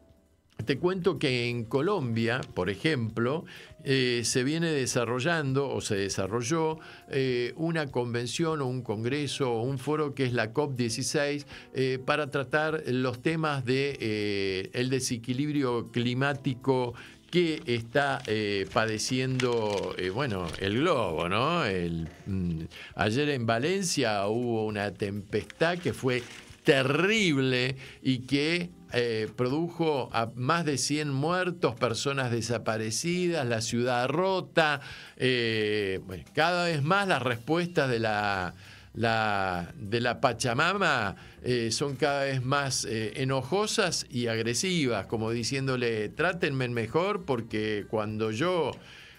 te cuento que en Colombia, por ejemplo, eh, se viene desarrollando o se desarrolló eh, una convención o un congreso o un foro que es la COP dieciséis eh, para tratar los temas de eh, el desequilibrio climático que está eh, padeciendo eh, bueno, el globo, ¿no? El, mm, ayer en Valencia hubo una tempestad que fue terrible y que eh, produjo a más de cien muertos, personas desaparecidas, la ciudad rota. Eh, bueno, cada vez más las respuestas de la, la, de la Pachamama eh, son cada vez más eh, enojosas y agresivas, como diciéndole, trátenme mejor porque cuando yo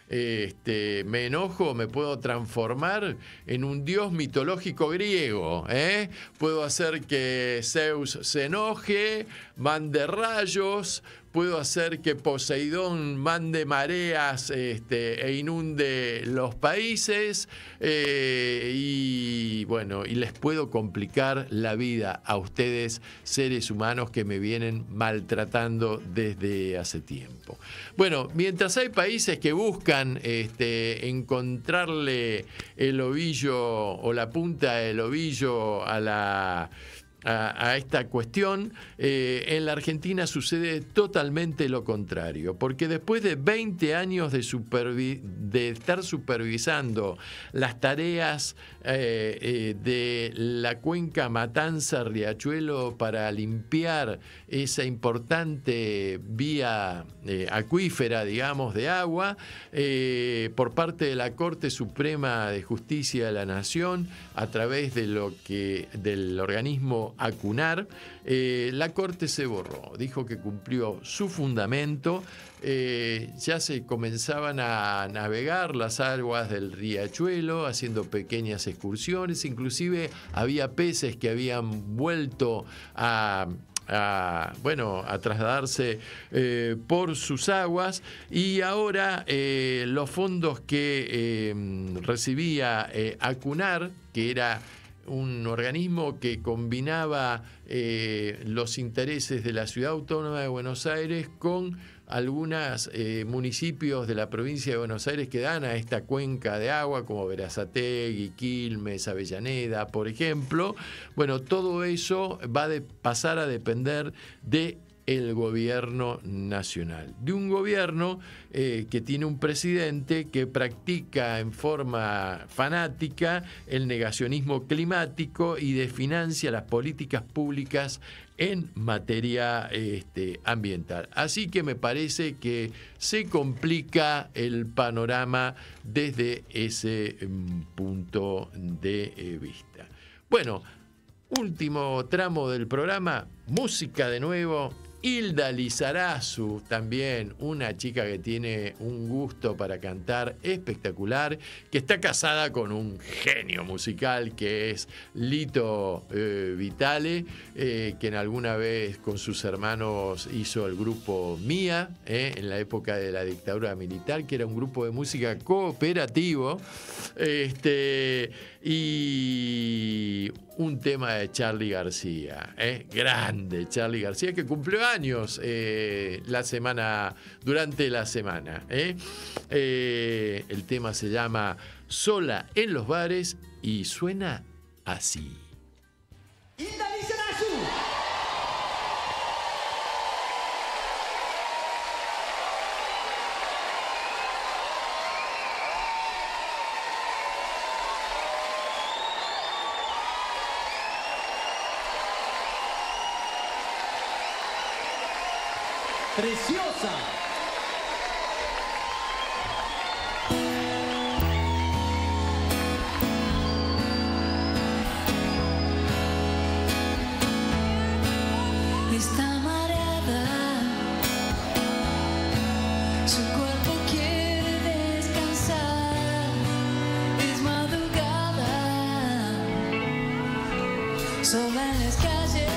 Este, me enojo, me puedo transformar en un dios mitológico griego, ¿eh? Puedo hacer que Zeus se enoje, mande rayos, puedo hacer que Poseidón mande mareas este, e inunde los países eh, y bueno, y les puedo complicar la vida a ustedes, seres humanos que me vienen maltratando desde hace tiempo. Bueno, mientras hay países que buscan este, encontrarle el ovillo o la punta del ovillo a la a, a esta cuestión, eh, en la Argentina sucede totalmente lo contrario, porque después de veinte años de, supervi- de estar supervisando las tareas eh, eh, de la cuenca Matanza-Riachuelo para limpiar esa importante vía eh, acuífera, digamos, de agua, eh, por parte de la Corte Suprema de Justicia de la Nación, a través de lo que del organismo ACUNAR, eh, la Corte se borró, dijo que cumplió su fundamento, eh, ya se comenzaban a navegar las aguas del riachuelo haciendo pequeñas excursiones, inclusive había peces que habían vuelto a A, bueno, a trasladarse eh, por sus aguas, y ahora eh, los fondos que eh, recibía eh, ACUNAR, que era un organismo que combinaba eh, los intereses de la Ciudad Autónoma de Buenos Aires con algunos eh, municipios de la provincia de Buenos Aires que dan a esta cuenca de agua, como Berazategui, Quilmes, Avellaneda, por ejemplo. Bueno, todo eso va a pasar a depender de el gobierno nacional, de un gobierno eh, que tiene un presidente que practica en forma fanática el negacionismo climático y desfinancia las políticas públicas en materia este, ambiental. Así que me parece que se complica el panorama desde ese um, punto de eh, vista. Bueno, último tramo del programa, música de nuevo. Hilda Lizarazu, también una chica que tiene un gusto para cantar espectacular, que está casada con un genio musical que es Lito eh, Vitale, eh, que en alguna vez con sus hermanos hizo el grupo Mía, eh, en la época de la dictadura militar, que era un grupo de música cooperativo, este, y un tema de Charly García, eh, grande Charly García, que cumplió años eh, la semana, durante la semana. Eh. Eh, el tema se llama Sola en los bares y suena así. Preciosa. Está mareada, su cuerpo quiere descansar, es madrugada, sola en las calles.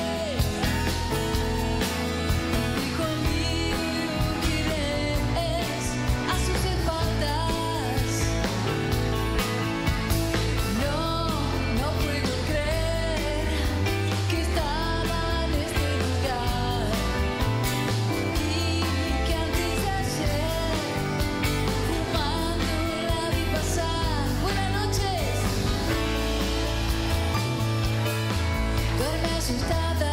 Asustada.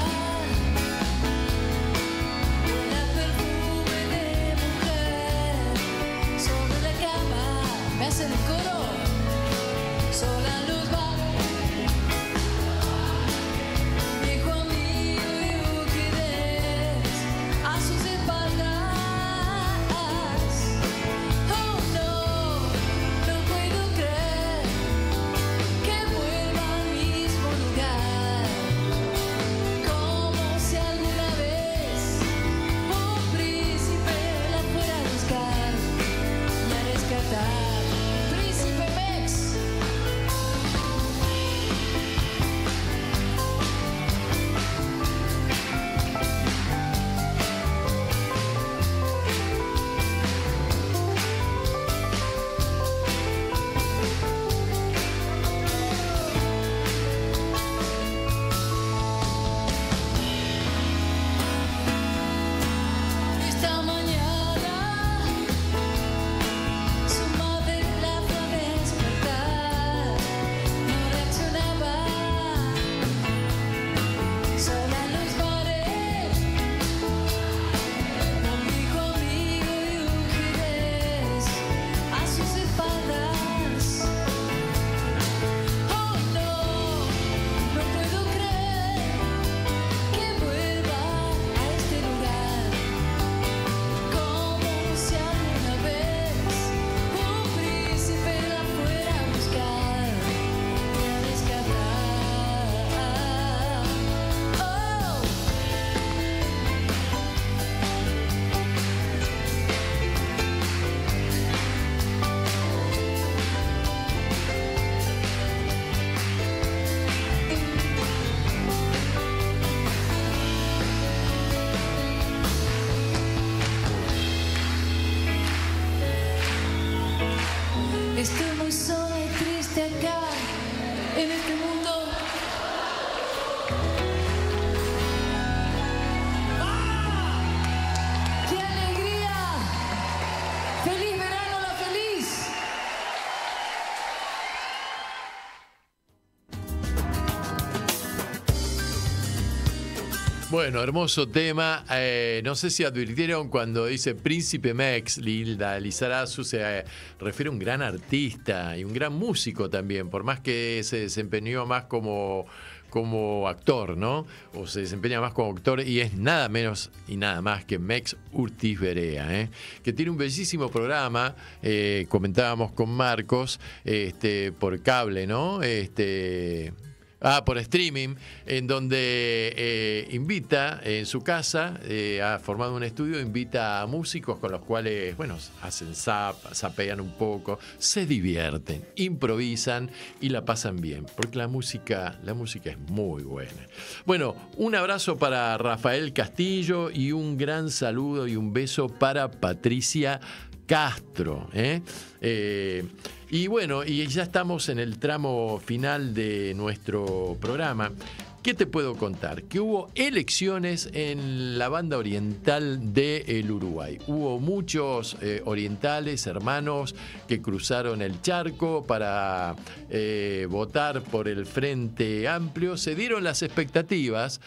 Bueno, hermoso tema. Eh, no sé si advirtieron cuando dice Príncipe Mex, Lilda Lizarazu se eh, refiere a un gran artista y un gran músico también, por más que se desempeñó más como, como actor, ¿no? O se desempeña más como actor y es nada menos y nada más que Mex Urtiz Berea, ¿eh? Que tiene un bellísimo programa, eh, comentábamos con Marcos, este, por cable, ¿no? Este... Ah, por streaming, en donde eh, invita en su casa, eh, ha formado un estudio, invita a músicos con los cuales, bueno, hacen zap, zapean un poco, se divierten, improvisan y la pasan bien, porque la música, la música es muy buena. Bueno, un abrazo para Rafael Castillo y un gran saludo y un beso para Patricia Castro, ¿eh? Eh, y bueno, y ya estamos en el tramo final de nuestro programa. ¿Qué te puedo contar? Que hubo elecciones en la banda oriental del Uruguay. Hubo muchos eh, orientales, hermanos, que cruzaron el charco para eh, votar por el Frente Amplio. Se dieron las expectativas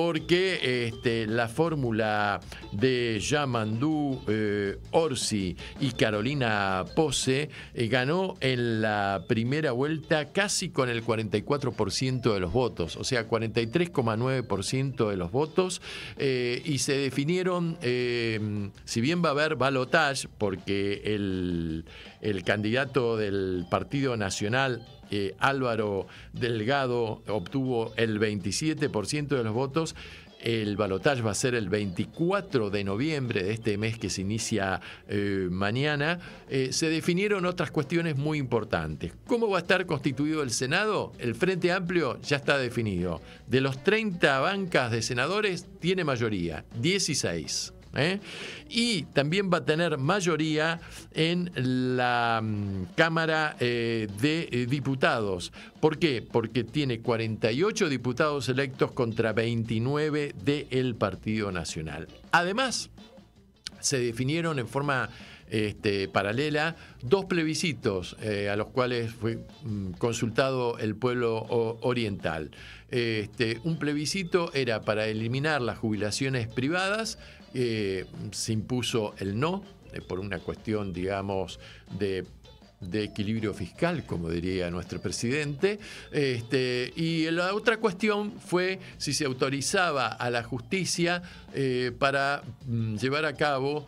porque este, la fórmula de Yamandú eh, Orsi y Carolina Pose eh, ganó en la primera vuelta casi con el cuarenta y cuatro por ciento de los votos, o sea, cuarenta y tres coma nueve por ciento de los votos, eh, y se definieron, eh, si bien va a haber balotage, porque el, el candidato del Partido Nacional, Eh, Álvaro Delgado, obtuvo el veintisiete por ciento de los votos. El balotaje va a ser el veinticuatro de noviembre de este mes que se inicia eh, mañana. Eh, se definieron otras cuestiones muy importantes. ¿Cómo va a estar constituido el Senado? El Frente Amplio ya está definido. De los treinta bancas de senadores, tiene mayoría, dieciséis. ¿Eh? Y también va a tener mayoría en la um, Cámara eh, de eh, Diputados. ¿Por qué? Porque tiene cuarenta y ocho diputados electos contra veintinueve del Partido Nacional. Además, se definieron en forma este, paralela dos plebiscitos eh, a los cuales fue mm, consultado el pueblo o, oriental. Este, un plebiscito era para eliminar las jubilaciones privadas. Eh, se impuso el no, eh, por una cuestión, digamos, de, de equilibrio fiscal, como diría nuestro presidente. Este, y la otra cuestión fue si se autorizaba a la justicia eh, para mm, llevar a cabo,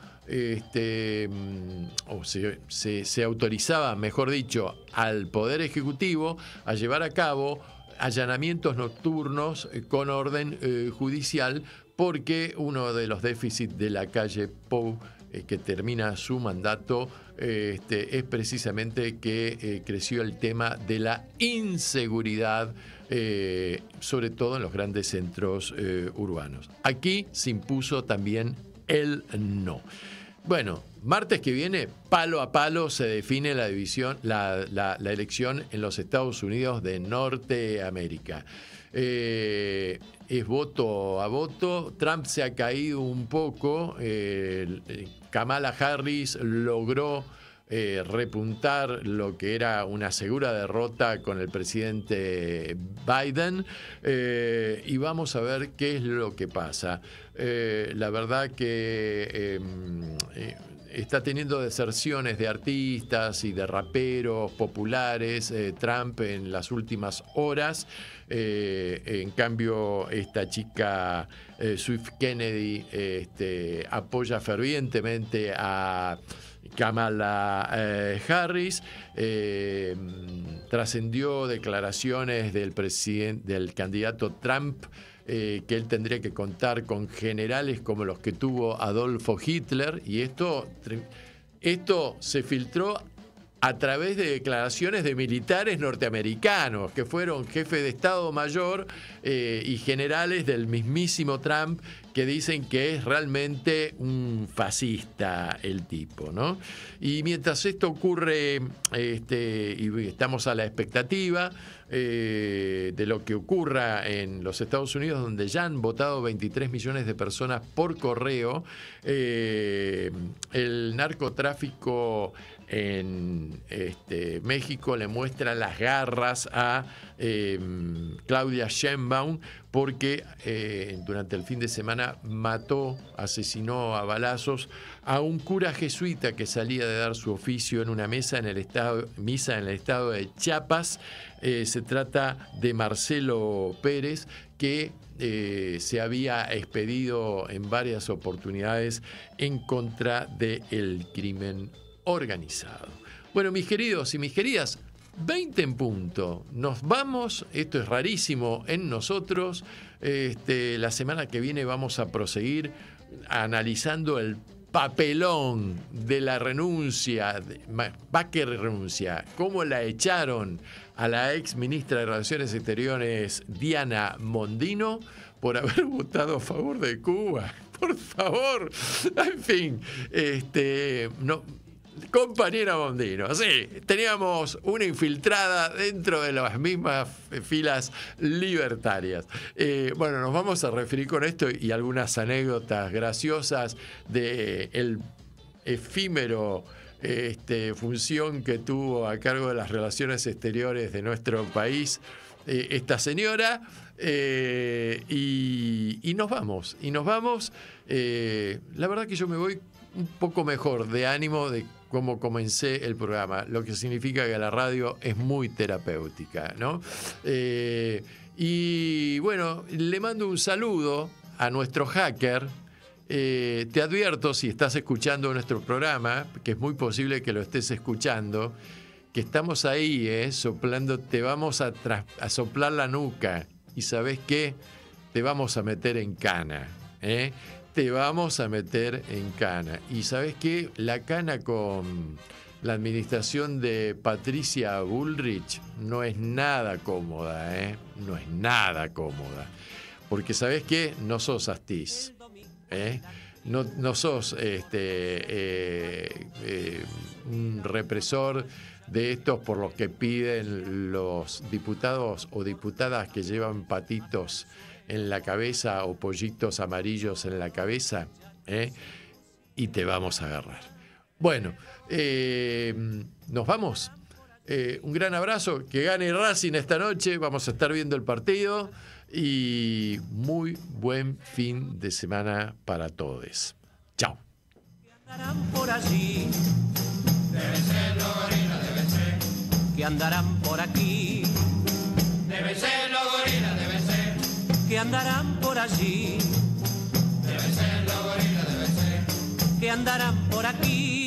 este, mm, o se, se, se autorizaba, mejor dicho, al Poder Ejecutivo a llevar a cabo allanamientos nocturnos eh, con orden eh, judicial, porque uno de los déficits de la calle Pou, eh, que termina su mandato, eh, este, es precisamente que eh, creció el tema de la inseguridad, eh, sobre todo en los grandes centros eh, urbanos. Aquí se impuso también el no. Bueno, martes que viene, palo a palo, se define la división, la, la, la elección en los Estados Unidos de Norteamérica. Eh, es voto a voto. Trump se ha caído un poco. Eh, Kamala Harris logró eh, repuntar lo que era una segura derrota con el presidente Biden. Eh, y vamos a ver qué es lo que pasa. Eh, la verdad que eh, eh, está teniendo deserciones de artistas y de raperos populares, eh, Trump, en las últimas horas. Eh, en cambio, esta chica eh, Swift Kennedy este, apoya fervientemente a Kamala eh, Harris. Eh, trascendió declaraciones del presidente, del candidato Trump, eh, que él tendría que contar con generales como los que tuvo Adolfo Hitler, y esto, esto se filtró a través de declaraciones de militares norteamericanos que fueron jefes de Estado Mayor eh, y generales del mismísimo Trump, que dicen que es realmente un fascista el tipo, ¿no? Y mientras esto ocurre, este, y estamos a la expectativa eh, de lo que ocurra en los Estados Unidos, donde ya han votado veintitrés millones de personas por correo, eh, el narcotráfico en este, México le muestra las garras a eh, Claudia Sheinbaum porque eh, durante el fin de semana mató, asesinó a balazos a un cura jesuita que salía de dar su oficio en una mesa en el estado, misa en el estado de Chiapas. Eh, se trata de Marcelo Pérez, que eh, se había expedido en varias oportunidades en contra del crimen organizado. Bueno, mis queridos y mis queridas, veinte en punto. Nos vamos, esto es rarísimo en nosotros. Este, la semana que viene vamos a proseguir analizando el papelón de la renuncia, va que renuncia, cómo la echaron a la ex ministra de Relaciones Exteriores Diana Mondino por haber votado a favor de Cuba. Por favor, en fin, este, no. Compañera Mondino, sí, teníamos una infiltrada dentro de las mismas filas libertarias. Eh, bueno, nos vamos a referir con esto y algunas anécdotas graciosas de el efímero este, función que tuvo a cargo de las relaciones exteriores de nuestro país eh, esta señora. Eh, y, y nos vamos, y nos vamos. Eh, la verdad que yo me voy un poco mejor de ánimo de cómo comencé el programa, lo que significa que la radio es muy terapéutica, ¿no? Eh, y bueno, le mando un saludo a nuestro hacker. Eh, te advierto, si estás escuchando nuestro programa, que es muy posible que lo estés escuchando, que estamos ahí, eh, soplando, te vamos a, tras, a soplar la nuca. ¿Y sabés qué? Te vamos a meter en cana, ¿eh? Te vamos a meter en cana. ¿Y sabés qué? La cana con la administración de Patricia Bullrich no es nada cómoda, ¿eh? No es nada cómoda. Porque ¿sabés qué? No sos Astiz, ¿eh? No, no sos este, eh, eh, un represor de estos por los que piden los diputados o diputadas que llevan patitos en la cabeza o pollitos amarillos en la cabeza, ¿eh? Y te vamos a agarrar. Bueno, eh, nos vamos. Eh, un gran abrazo, que gane Racing esta noche, vamos a estar viendo el partido y muy buen fin de semana para todos. Chao. Andarán por allí, debe ser Logorina, debe ser, que andarán por aquí, debe ser Logorina, debe ser, que andarán por allí, debe ser Logorina, debe ser, que andarán por aquí.